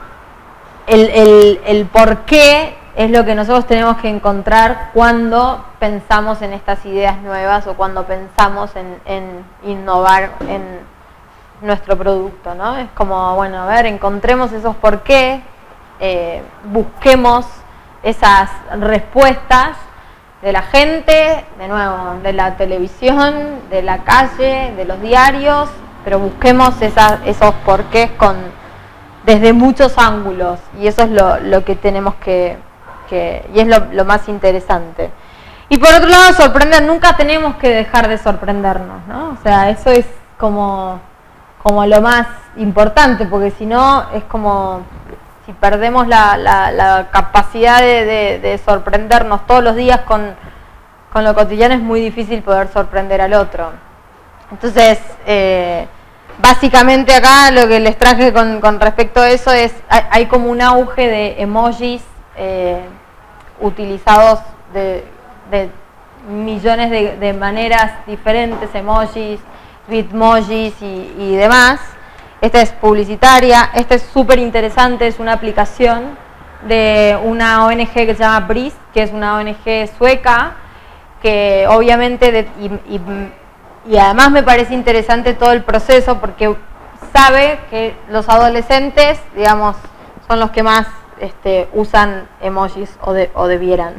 el, el, el por qué es lo que nosotros tenemos que encontrar cuando pensamos en estas ideas nuevas, o cuando pensamos en, en innovar en nuestro producto, ¿no? Es como, bueno, a ver, encontremos esos por qué, eh, busquemos esas respuestas de la gente, de nuevo, de la televisión, de la calle, de los diarios, pero busquemos esas, esos porqués con, desde muchos ángulos, y eso es lo, lo que tenemos que, que y es lo, lo más interesante. Y por otro lado, sorprender, nunca tenemos que dejar de sorprendernos, ¿no? O sea, eso es como, como lo más importante, porque si no, es como si perdemos la, la, la capacidad de, de, de sorprendernos todos los días con, con lo cotidiano, es muy difícil poder sorprender al otro. Entonces, eh, básicamente acá lo que les traje con, con respecto a eso es, hay, hay como un auge de emojis eh, utilizados de, de millones de, de maneras diferentes, emojis, bitmojis y, y demás. Esta es publicitaria, esta es súper interesante, es una aplicación de una O N G que se llama Breeze, que es una O N G sueca, que obviamente, de, y, y, y además me parece interesante todo el proceso, porque sabe que los adolescentes, digamos, son los que más este, usan emojis, o, de, o debieran,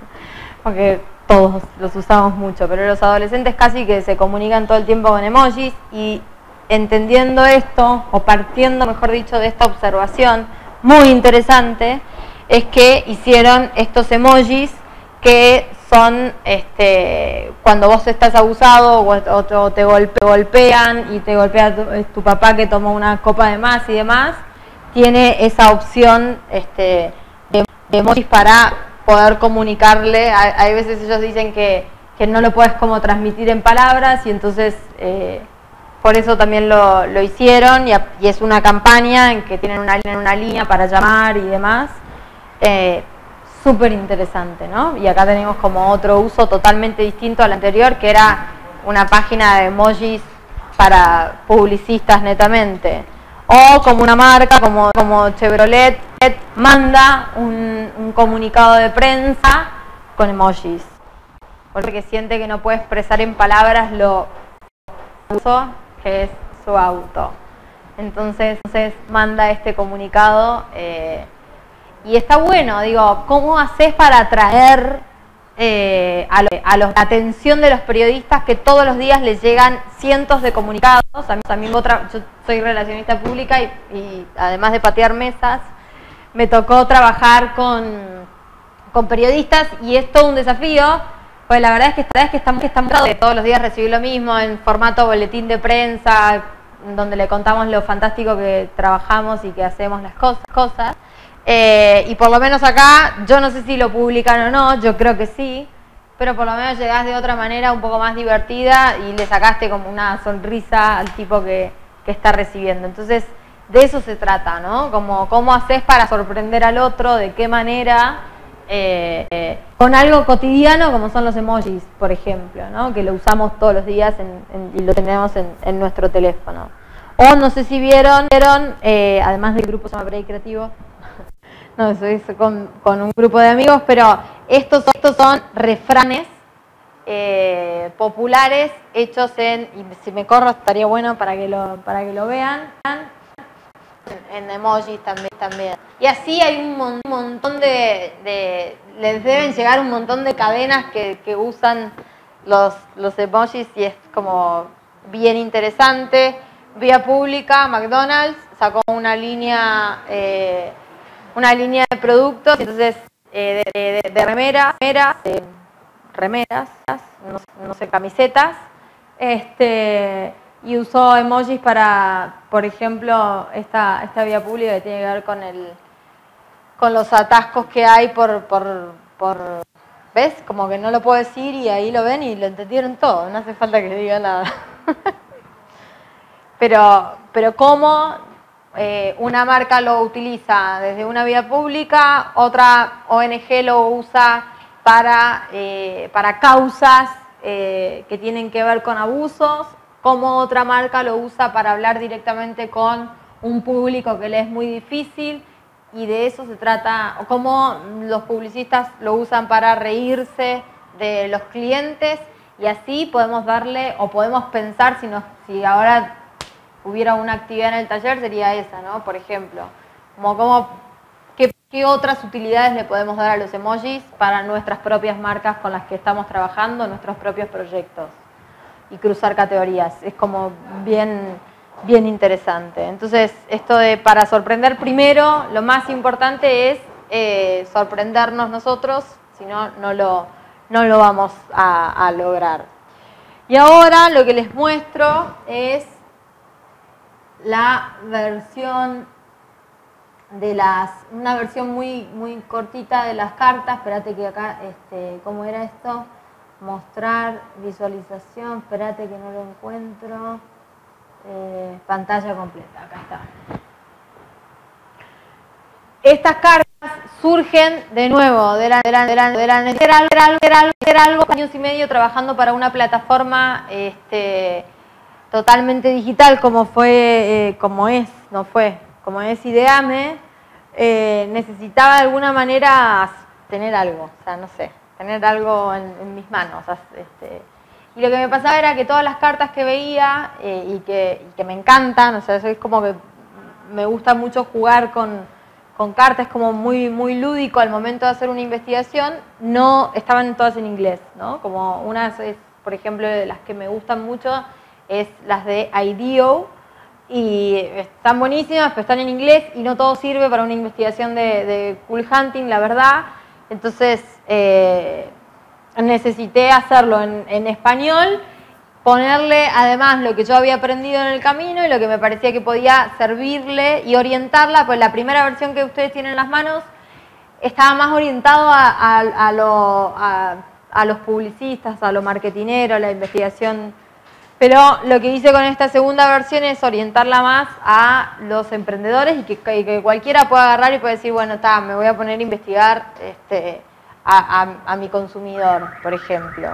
porque todos los usamos mucho, pero los adolescentes casi que se comunican todo el tiempo con emojis, y entendiendo esto, o partiendo, mejor dicho, de esta observación muy interesante, es que hicieron estos emojis que son, este, cuando vos estás abusado o, o, o te golpe, golpean y te golpea tu, tu papá que tomó una copa de más y demás, tiene esa opción este, de, de emojis para poder comunicarle. Hay, hay veces ellos dicen que, que no lo puedes como transmitir en palabras, y entonces eh, por eso también lo, lo hicieron, y, y es una campaña en que tienen una, una línea para llamar y demás. Eh, súper interesante, ¿no? Y acá tenemos como otro uso totalmente distinto al anterior, que era una página de emojis para publicistas netamente, o como una marca como, como Chevrolet manda un, un comunicado de prensa con emojis, porque siente que no puede expresar en palabras lo uso que es su auto. Entonces, entonces manda este comunicado, eh, y está bueno, digo, ¿cómo haces para atraer eh, a, lo, a los, la atención de los periodistas, que todos los días les llegan cientos de comunicados? A mí, a mí otra, yo soy relacionista pública, y, y además de patear mesas, me tocó trabajar con, con periodistas, y es todo un desafío. Pues la verdad es que, la verdad es que estamos, que estamos todos los días recibir lo mismo en formato boletín de prensa, donde le contamos lo fantástico que trabajamos y que hacemos las cosas. cosas. Eh, y por lo menos acá, yo no sé si lo publican o no, yo creo que sí, pero por lo menos llegás de otra manera un poco más divertida y le sacaste como una sonrisa al tipo que, que está recibiendo. Entonces, de eso se trata, ¿no? Como cómo haces para sorprender al otro, de qué manera. eh, eh, con algo cotidiano como son los emojis, por ejemplo, ¿no? Que lo usamos todos los días en, en, y lo tenemos en, en nuestro teléfono. O no sé si vieron, vieron eh, además del grupo se llama Break Creativo, no, eso es con, con un grupo de amigos, pero estos, estos son refranes eh, populares hechos en, y si me corro estaría bueno para que lo, para que lo vean, en emojis también, también. Y así hay un, mon, un montón de, de, les deben llegar un montón de cadenas que, que usan los, los emojis y es como bien interesante. Vía pública, McDonald's sacó una línea, eh, una línea de productos, entonces eh, de, de, de remeras, de remeras, no, no sé, camisetas, este, y usó emojis para, por ejemplo, esta, esta vía pública que tiene que ver con el, con los atascos que hay por, por, por, ¿ves? Como que no lo puedo decir y ahí lo ven y lo entendieron todo, no hace falta que diga nada. Pero, pero cómo eh, una marca lo utiliza desde una vía pública, otra O N G lo usa para, eh, para causas eh, que tienen que ver con abusos, cómo otra marca lo usa para hablar directamente con un público que le es muy difícil, y de eso se trata, o cómo los publicistas lo usan para reírse de los clientes, y así podemos darle, o podemos pensar, si, nos, si ahora hubiera una actividad en el taller, sería esa, ¿no? Por ejemplo, como, como ¿qué, qué otras utilidades le podemos dar a los emojis para nuestras propias marcas con las que estamos trabajando, nuestros propios proyectos, y cruzar categorías. Es como bien, bien interesante. Entonces, esto de para sorprender primero, lo más importante es eh, sorprendernos nosotros, si no, no lo, no lo vamos a, a lograr. Y ahora lo que les muestro es la versión de las, una versión muy, muy cortita de las cartas. Espérate que acá, este, ¿cómo era esto? Mostrar, visualización, espérate que no lo encuentro. Eh, pantalla completa, acá está. Estas cartas surgen de nuevo de la, de la, de la, de la, era algo, era algo, era algo, era algo, años y medio trabajando para una plataforma este, totalmente digital como fue, eh, como es, no fue, como es Ideame. Eh, necesitaba de alguna manera tener algo, o sea, no sé, tener algo en, en mis manos. Este, y lo que me pasaba era que todas las cartas que veía eh, y, que, y que me encantan, o sea, eso es como que me gusta mucho jugar con, con cartas, es como muy, muy lúdico al momento de hacer una investigación, no estaban todas en inglés, ¿no? Como una es, por ejemplo, de las que me gustan mucho, es las de IDEO, y están buenísimas, pero están en inglés y no todo sirve para una investigación de, de cool hunting, la verdad. Entonces eh, necesité hacerlo en, en español, ponerle además lo que yo había aprendido en el camino y lo que me parecía que podía servirle y orientarla, pues la primera versión que ustedes tienen en las manos estaba más orientado a, a, a, lo, a, a los publicistas, a lo marketinero, a la investigación. Pero lo que hice con esta segunda versión es orientarla más a los emprendedores y que, y que cualquiera pueda agarrar y pueda decir, bueno, está, me voy a poner a investigar este, a, a, a mi consumidor, por ejemplo.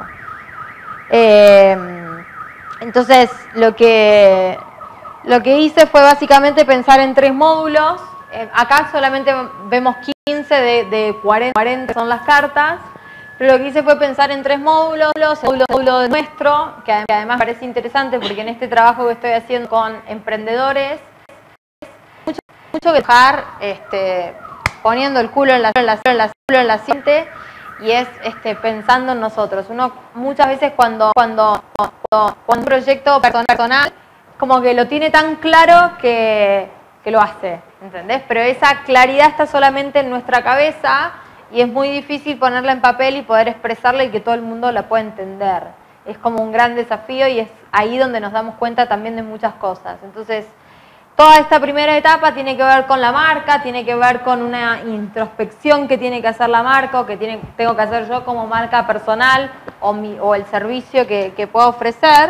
Eh, entonces, lo que, lo que hice fue básicamente pensar en tres módulos. Eh, acá solamente vemos quince de, de cuarenta, cuarenta son las cartas. Pero lo que hice fue pensar en tres módulos, el módulo, módulo nuestro, que además parece interesante porque en este trabajo que estoy haciendo con emprendedores, mucho, mucho que dejar este, poniendo el culo en la en la en la, en la siguiente, y es este, pensando en nosotros. Uno muchas veces cuando, cuando, cuando, cuando un proyecto personal, como que lo tiene tan claro que, que lo hace, ¿entendés? Pero esa claridad está solamente en nuestra cabeza, y es muy difícil ponerla en papel y poder expresarla y que todo el mundo la pueda entender. Es como un gran desafío y es ahí donde nos damos cuenta también de muchas cosas. Entonces, toda esta primera etapa tiene que ver con la marca, tiene que ver con una introspección que tiene que hacer la marca o que tiene, tengo que hacer yo como marca personal o, mi, o el servicio que, que puedo ofrecer.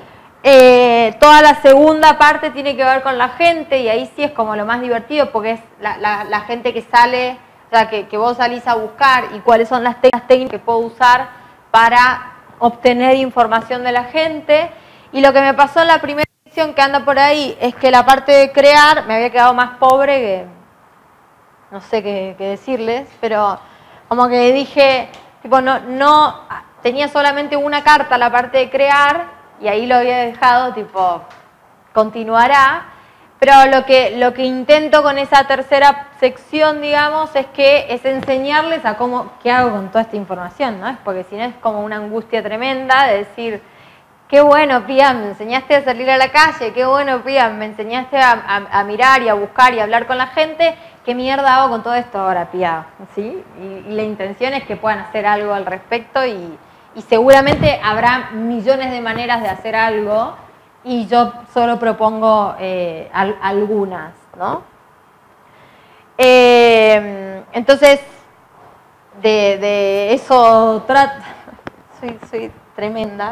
Eh, toda la segunda parte tiene que ver con la gente y ahí sí es como lo más divertido porque es la, la, la gente que sale O sea, que, que vos salís a buscar y cuáles son las técnicas que puedo usar para obtener información de la gente. Y lo que me pasó en la primera edición que anda por ahí es que la parte de crear me había quedado más pobre que, no sé qué, qué decirles, pero como que dije, tipo, no, no, tenía solamente una carta la parte de crear y ahí lo había dejado, tipo, continuará. Pero lo que, lo que intento con esa tercera sección, digamos, es que es enseñarles a cómo, qué hago con toda esta información, ¿no? Porque si no es como una angustia tremenda de decir, qué bueno, Pía, me enseñaste a salir a la calle, qué bueno, Pía, me enseñaste a, a, a mirar y a buscar y a hablar con la gente, ¿qué mierda hago con todo esto ahora, Pía? ¿Sí? Y, y la intención es que puedan hacer algo al respecto y, y seguramente habrá millones de maneras de hacer algo. Y yo solo propongo eh, al, algunas, ¿no? Eh, entonces, de, de eso trata... Soy, soy tremenda.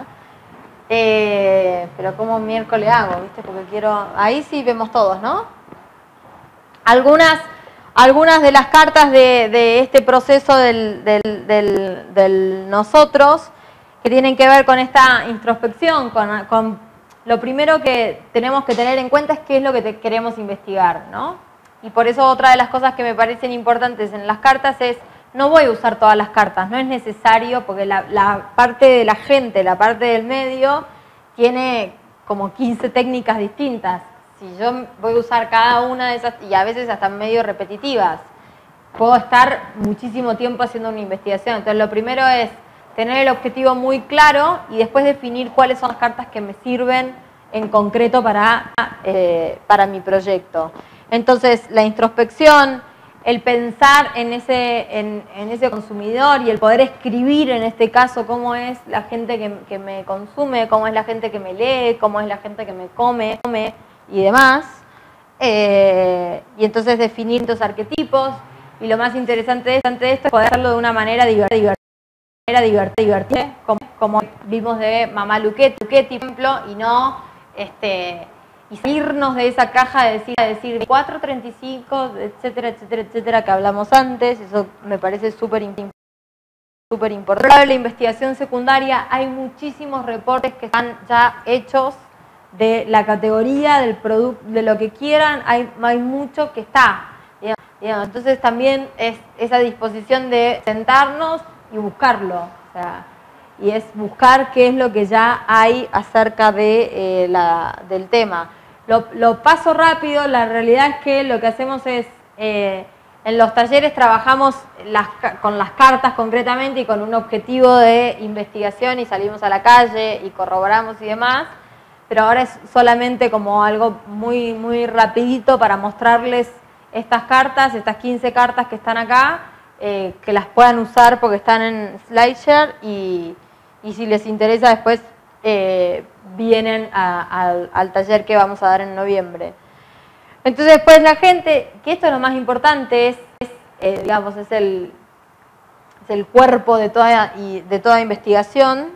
Eh, pero ¿cómo miércoles hago? ¿Viste? Porque quiero... Ahí sí vemos todos, ¿no? Algunas, algunas de las cartas de, de este proceso del, del, del, del nosotros que tienen que ver con esta introspección, con... con lo primero que tenemos que tener en cuenta es qué es lo que te queremos investigar, ¿no? Y por eso otra de las cosas que me parecen importantes en las cartas es, no voy a usar todas las cartas, no es necesario, porque la, la parte de la gente, la parte del medio, tiene como quince técnicas distintas. Si yo voy a usar cada una de esas, y a veces hasta medio repetitivas, puedo estar muchísimo tiempo haciendo una investigación. Entonces lo primero es tener el objetivo muy claro y después definir cuáles son las cartas que me sirven en concreto para, eh, para mi proyecto. Entonces, la introspección, el pensar en ese, en, en ese consumidor y el poder escribir en este caso cómo es la gente que, que me consume, cómo es la gente que me lee, cómo es la gente que me come, come y demás. Eh, y entonces definir estos arquetipos. Y lo más interesante de esto es poder hacerlo de una manera divertida. Era divertida, como, como vimos de Mamá Luchetti, por ejemplo, y no este, y salirnos de esa caja de decir, de decir cuatro treinta y cinco, etcétera, etcétera, etcétera, que hablamos antes. Eso me parece súper súper importante. En la investigación secundaria hay muchísimos reportes que están ya hechos de la categoría, del producto, de lo que quieran, hay, hay mucho que está. Digamos, digamos. Entonces también es esa disposición de sentarnos y buscarlo, o sea, y es buscar qué es lo que ya hay acerca de, eh, la, del tema. Lo, lo paso rápido, la realidad es que lo que hacemos es, eh, en los talleres trabajamos las, con las cartas concretamente y con un objetivo de investigación y salimos a la calle y corroboramos y demás, pero ahora es solamente como algo muy, muy rapidito para mostrarles estas cartas, estas quince cartas que están acá, Eh, que las puedan usar porque están en SlideShare y, y si les interesa después eh, vienen a, a, al taller que vamos a dar en noviembre. Entonces después la gente, que esto es lo más importante, es, es eh, digamos, es el, es el cuerpo de toda, y, de toda investigación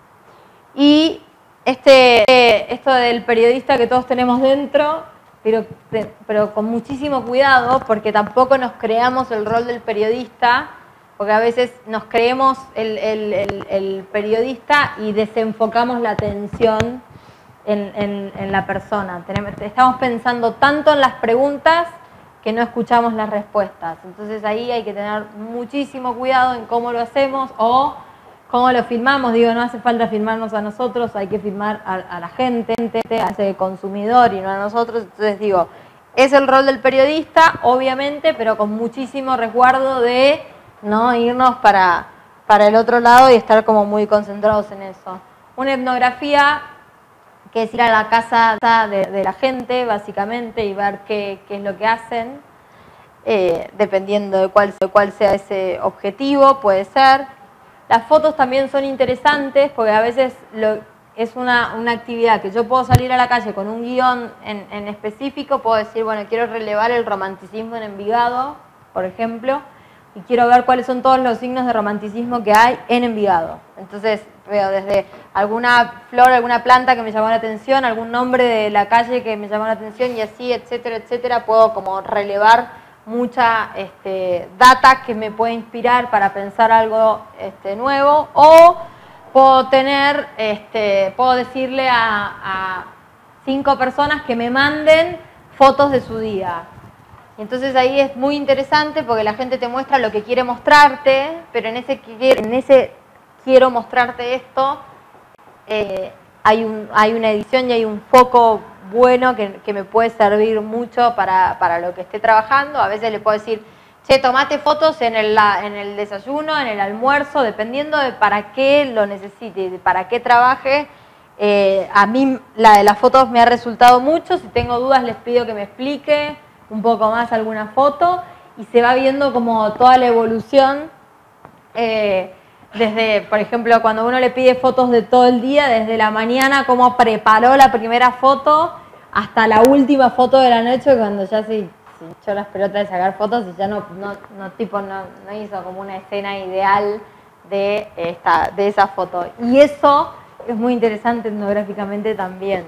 y este, eh, esto del periodista que todos tenemos dentro, Pero, pero con muchísimo cuidado porque tampoco nos creamos el rol del periodista, porque a veces nos creemos el, el, el, el periodista y desenfocamos la atención en, en, en la persona. Tenemos, estamos pensando tanto en las preguntas que no escuchamos las respuestas. Entonces ahí hay que tener muchísimo cuidado en cómo lo hacemos o cómo lo filmamos. Digo, no hace falta filmarnos a nosotros, hay que filmar a, a la gente, a ese consumidor y no a nosotros. Entonces digo, es el rol del periodista, obviamente, pero con muchísimo resguardo de no irnos para, para el otro lado y estar como muy concentrados en eso. Una etnografía que es ir a la casa de, de la gente, básicamente, y ver qué, qué es lo que hacen, eh, dependiendo de cuál, de cuál sea ese objetivo, puede ser. Las fotos también son interesantes porque a veces lo, es una, una actividad que yo puedo salir a la calle con un guión en, en específico, puedo decir, bueno, quiero relevar el romanticismo en Envigado, por ejemplo, y quiero ver cuáles son todos los signos de romanticismo que hay en Envigado. Entonces veo desde alguna flor, alguna planta que me llamó la atención, algún nombre de la calle que me llamó la atención y así, etcétera, etcétera, puedo como relevar mucha este, data que me puede inspirar para pensar algo este, nuevo, o puedo tener, este, puedo decirle a, a cinco personas que me manden fotos de su día. Y entonces ahí es muy interesante porque la gente te muestra lo que quiere mostrarte, pero en ese, en ese quiero mostrarte esto, eh, hay, un, hay una edición y hay un foco bueno que, que me puede servir mucho para, para lo que esté trabajando. A veces le puedo decir, che, tomate fotos en el, en el desayuno, en el almuerzo, dependiendo de para qué lo necesite, de para qué trabaje. Eh, a mí la de las fotos me ha resultado mucho. Si tengo dudas les pido que me explique un poco más alguna foto y se va viendo como toda la evolución. Eh, desde, por ejemplo, cuando uno le pide fotos de todo el día, desde la mañana, cómo preparó la primera foto, hasta la última foto de la noche, cuando ya se, se echó las pelotas de sacar fotos y ya no, no, no, tipo, no, no hizo como una escena ideal de, esta, de esa foto. Y eso es muy interesante etnográficamente también.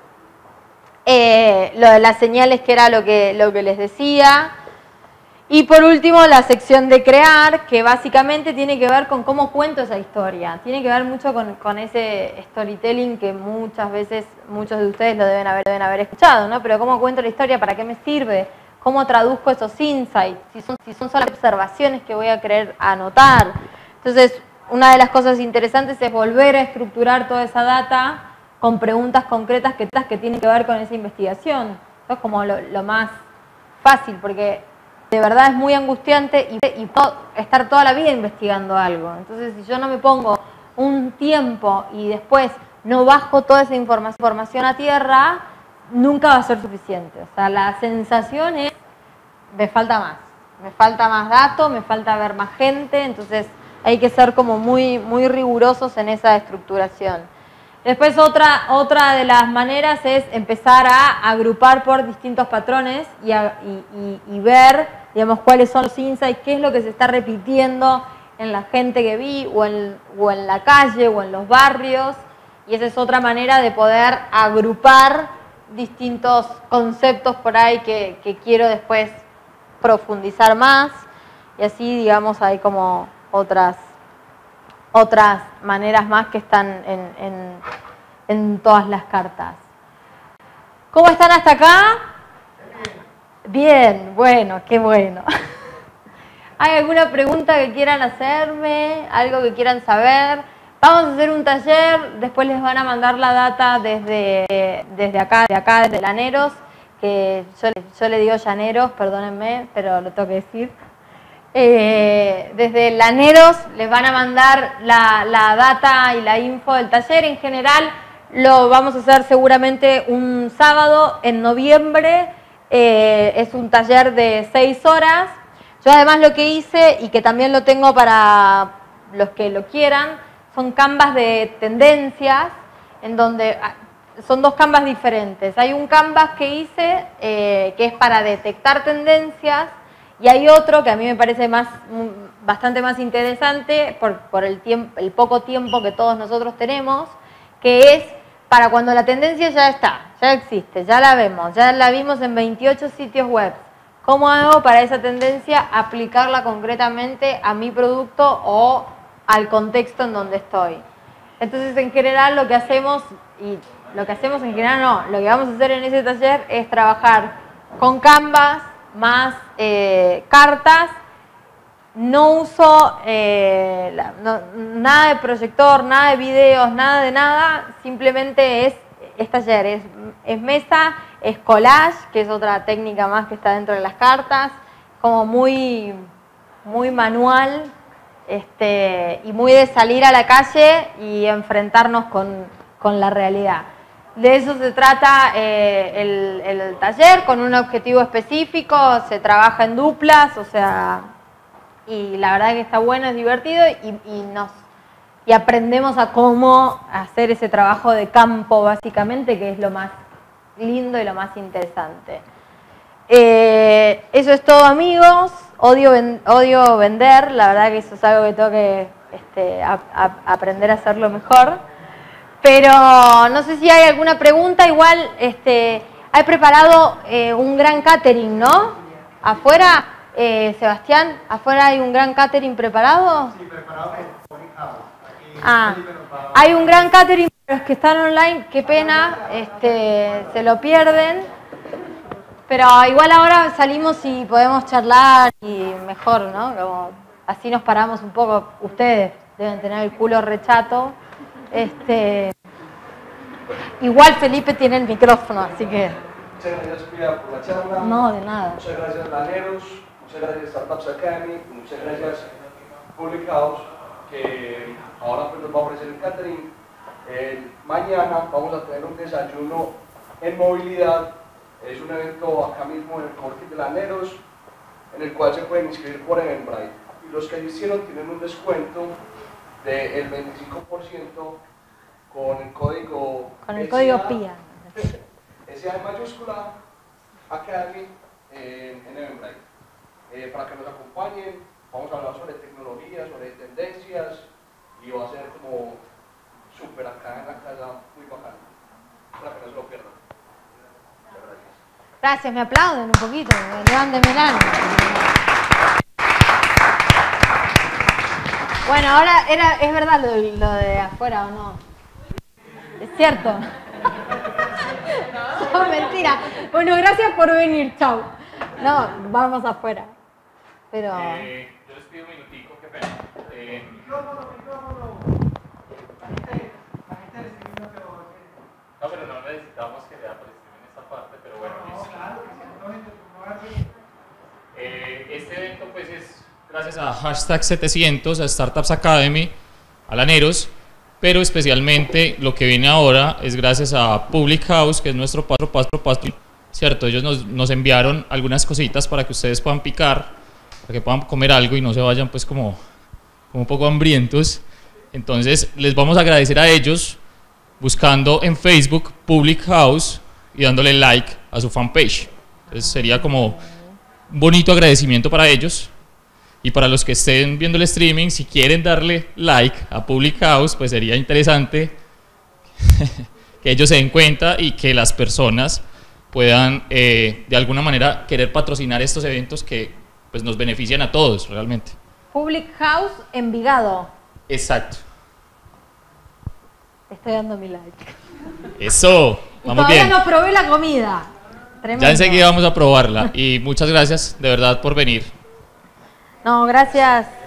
Eh, lo de las señales, que era lo que, lo que les decía. Y por último, la sección de crear, que básicamente tiene que ver con cómo cuento esa historia. Tiene que ver mucho con, con ese storytelling que muchas veces, muchos de ustedes lo deben haber, deben haber escuchado, ¿no? Pero cómo cuento la historia, para qué me sirve, cómo traduzco esos insights, si son, si son solo observaciones que voy a querer anotar. Entonces, una de las cosas interesantes es volver a estructurar toda esa data con preguntas concretas que, que tienen que ver con esa investigación. Eso es como lo, lo más fácil, porque de verdad es muy angustiante y, y puedo estar toda la vida investigando algo. Entonces, si yo no me pongo un tiempo y después no bajo toda esa información a tierra, nunca va a ser suficiente. O sea, la sensación es, me falta más. Me falta más datos, me falta ver más gente, entonces hay que ser como muy, muy rigurosos en esa estructuración. Después otra, otra de las maneras es empezar a agrupar por distintos patrones y, a, y, y, y ver, digamos, cuáles son los insights, qué es lo que se está repitiendo en la gente que vi o en, o en la calle o en los barrios. Y esa es otra manera de poder agrupar distintos conceptos por ahí que, que quiero después profundizar más. Y así, digamos, hay como otras... otras maneras más que están en, en, en todas las cartas. ¿Cómo están hasta acá? Bien, bueno, qué bueno. ¿Hay alguna pregunta que quieran hacerme? ¿Algo que quieran saber? Vamos a hacer un taller, después les van a mandar la data desde, desde acá, de acá, desde Llaneros, que yo, yo le digo Llaneros, perdónenme, pero lo tengo que decir. Eh, desde Llaneros les van a mandar la, la data y la info del taller. En general lo vamos a hacer seguramente un sábado en noviembre. Eh, es un taller de seis horas. Yo además lo que hice, y que también lo tengo para los que lo quieran, son canvas de tendencias, en donde son dos canvas diferentes. Hay un canvas que hice eh, que es para detectar tendencias, y hay otro que a mí me parece más, bastante más interesante por, por el, tiempo, el poco tiempo que todos nosotros tenemos, que es para cuando la tendencia ya está, ya existe, ya la vemos, ya la vimos en veintiocho sitios web. ¿Cómo hago para esa tendencia aplicarla concretamente a mi producto o al contexto en donde estoy? Entonces, en general, lo que hacemos, y lo que hacemos en general no, lo que vamos a hacer en ese taller es trabajar con Canvas, más eh, cartas. No uso eh, la, no, nada de proyector, nada de videos, nada de nada, simplemente es, es taller, es, es mesa, es collage, que es otra técnica más que está dentro de las cartas, como muy, muy manual, este, y muy de salir a la calle y enfrentarnos con, con la realidad. De eso se trata eh, el, el taller, con un objetivo específico, se trabaja en duplas, o sea, y la verdad que está bueno, es divertido, y, y, nos, y aprendemos a cómo hacer ese trabajo de campo, básicamente, que es lo más lindo y lo más interesante. Eh, eso es todo, amigos. Odio, odio vender, la verdad que eso es algo que tengo que este, a, a, aprender a hacerlo mejor. Pero no sé si hay alguna pregunta. Igual este, he preparado eh, un gran catering, ¿no? Afuera, eh, Sebastián, afuera hay un gran catering preparado. Sí, preparado por Ah, hay un gran catering para los que están online, qué pena, este, se lo pierden. Pero igual ahora salimos y podemos charlar y mejor, ¿no? Como así nos paramos un poco. Ustedes deben tener el culo rechato. Este, igual Felipe tiene el micrófono, así que... Muchas gracias, Pia, por la charla. No, de nada. Muchas gracias, Laneros. Muchas gracias, Startups Academy. Muchas gracias, Public House, que ahora pues nos va a ofrecer el catering. Eh, mañana vamos a tener un desayuno en movilidad. Es un evento acá mismo en el coworking de Laneros, en el cual se pueden inscribir por Eventbrite. Y los que asistieron tienen un descuento del veinticinco por ciento con el código Con el código Pia. S A en mayúscula, Academy eh, en Eventbrite. Eh, para que nos acompañen, vamos a hablar sobre tecnología, sobre tendencias, y va a ser como súper acá en la casa, muy bacano, para que no se lo pierdan. Muchas gracias. Gracias, me aplauden un poquito, me levanten el ánimo. Bueno, ahora era, es verdad lo, de- lo de afuera o no. Es cierto. No, mentira. Bueno, gracias por venir, chau. No, vamos afuera. Pero... Eh, yo les pido un minutico, qué pena. Eh, no, pero no necesitamos que le aparezcan en esta parte, pero bueno, listo. Eh, este evento pues es gracias a Hashtag setecientos, a Startups Academy, a Laneros, pero especialmente lo que viene ahora es gracias a Public House, que es nuestro paso, paso, paso, ¿cierto? Ellos nos, nos enviaron algunas cositas para que ustedes puedan picar, para que puedan comer algo y no se vayan pues como, como un poco hambrientos. Entonces les vamos a agradecer a ellos buscando en Facebook Public House y dándole like a su fanpage. Entonces sería como un bonito agradecimiento para ellos. Y para los que estén viendo el streaming, si quieren darle like a Public House, pues sería interesante que ellos se den cuenta y que las personas puedan eh, de alguna manera querer patrocinar estos eventos que pues, nos benefician a todos realmente. Public House Envigado. Exacto. Estoy dando mi like. Eso, Y vamos todavía bien. no probé la comida. Tremendo. Ya enseguida vamos a probarla y muchas gracias de verdad por venir. No, gracias.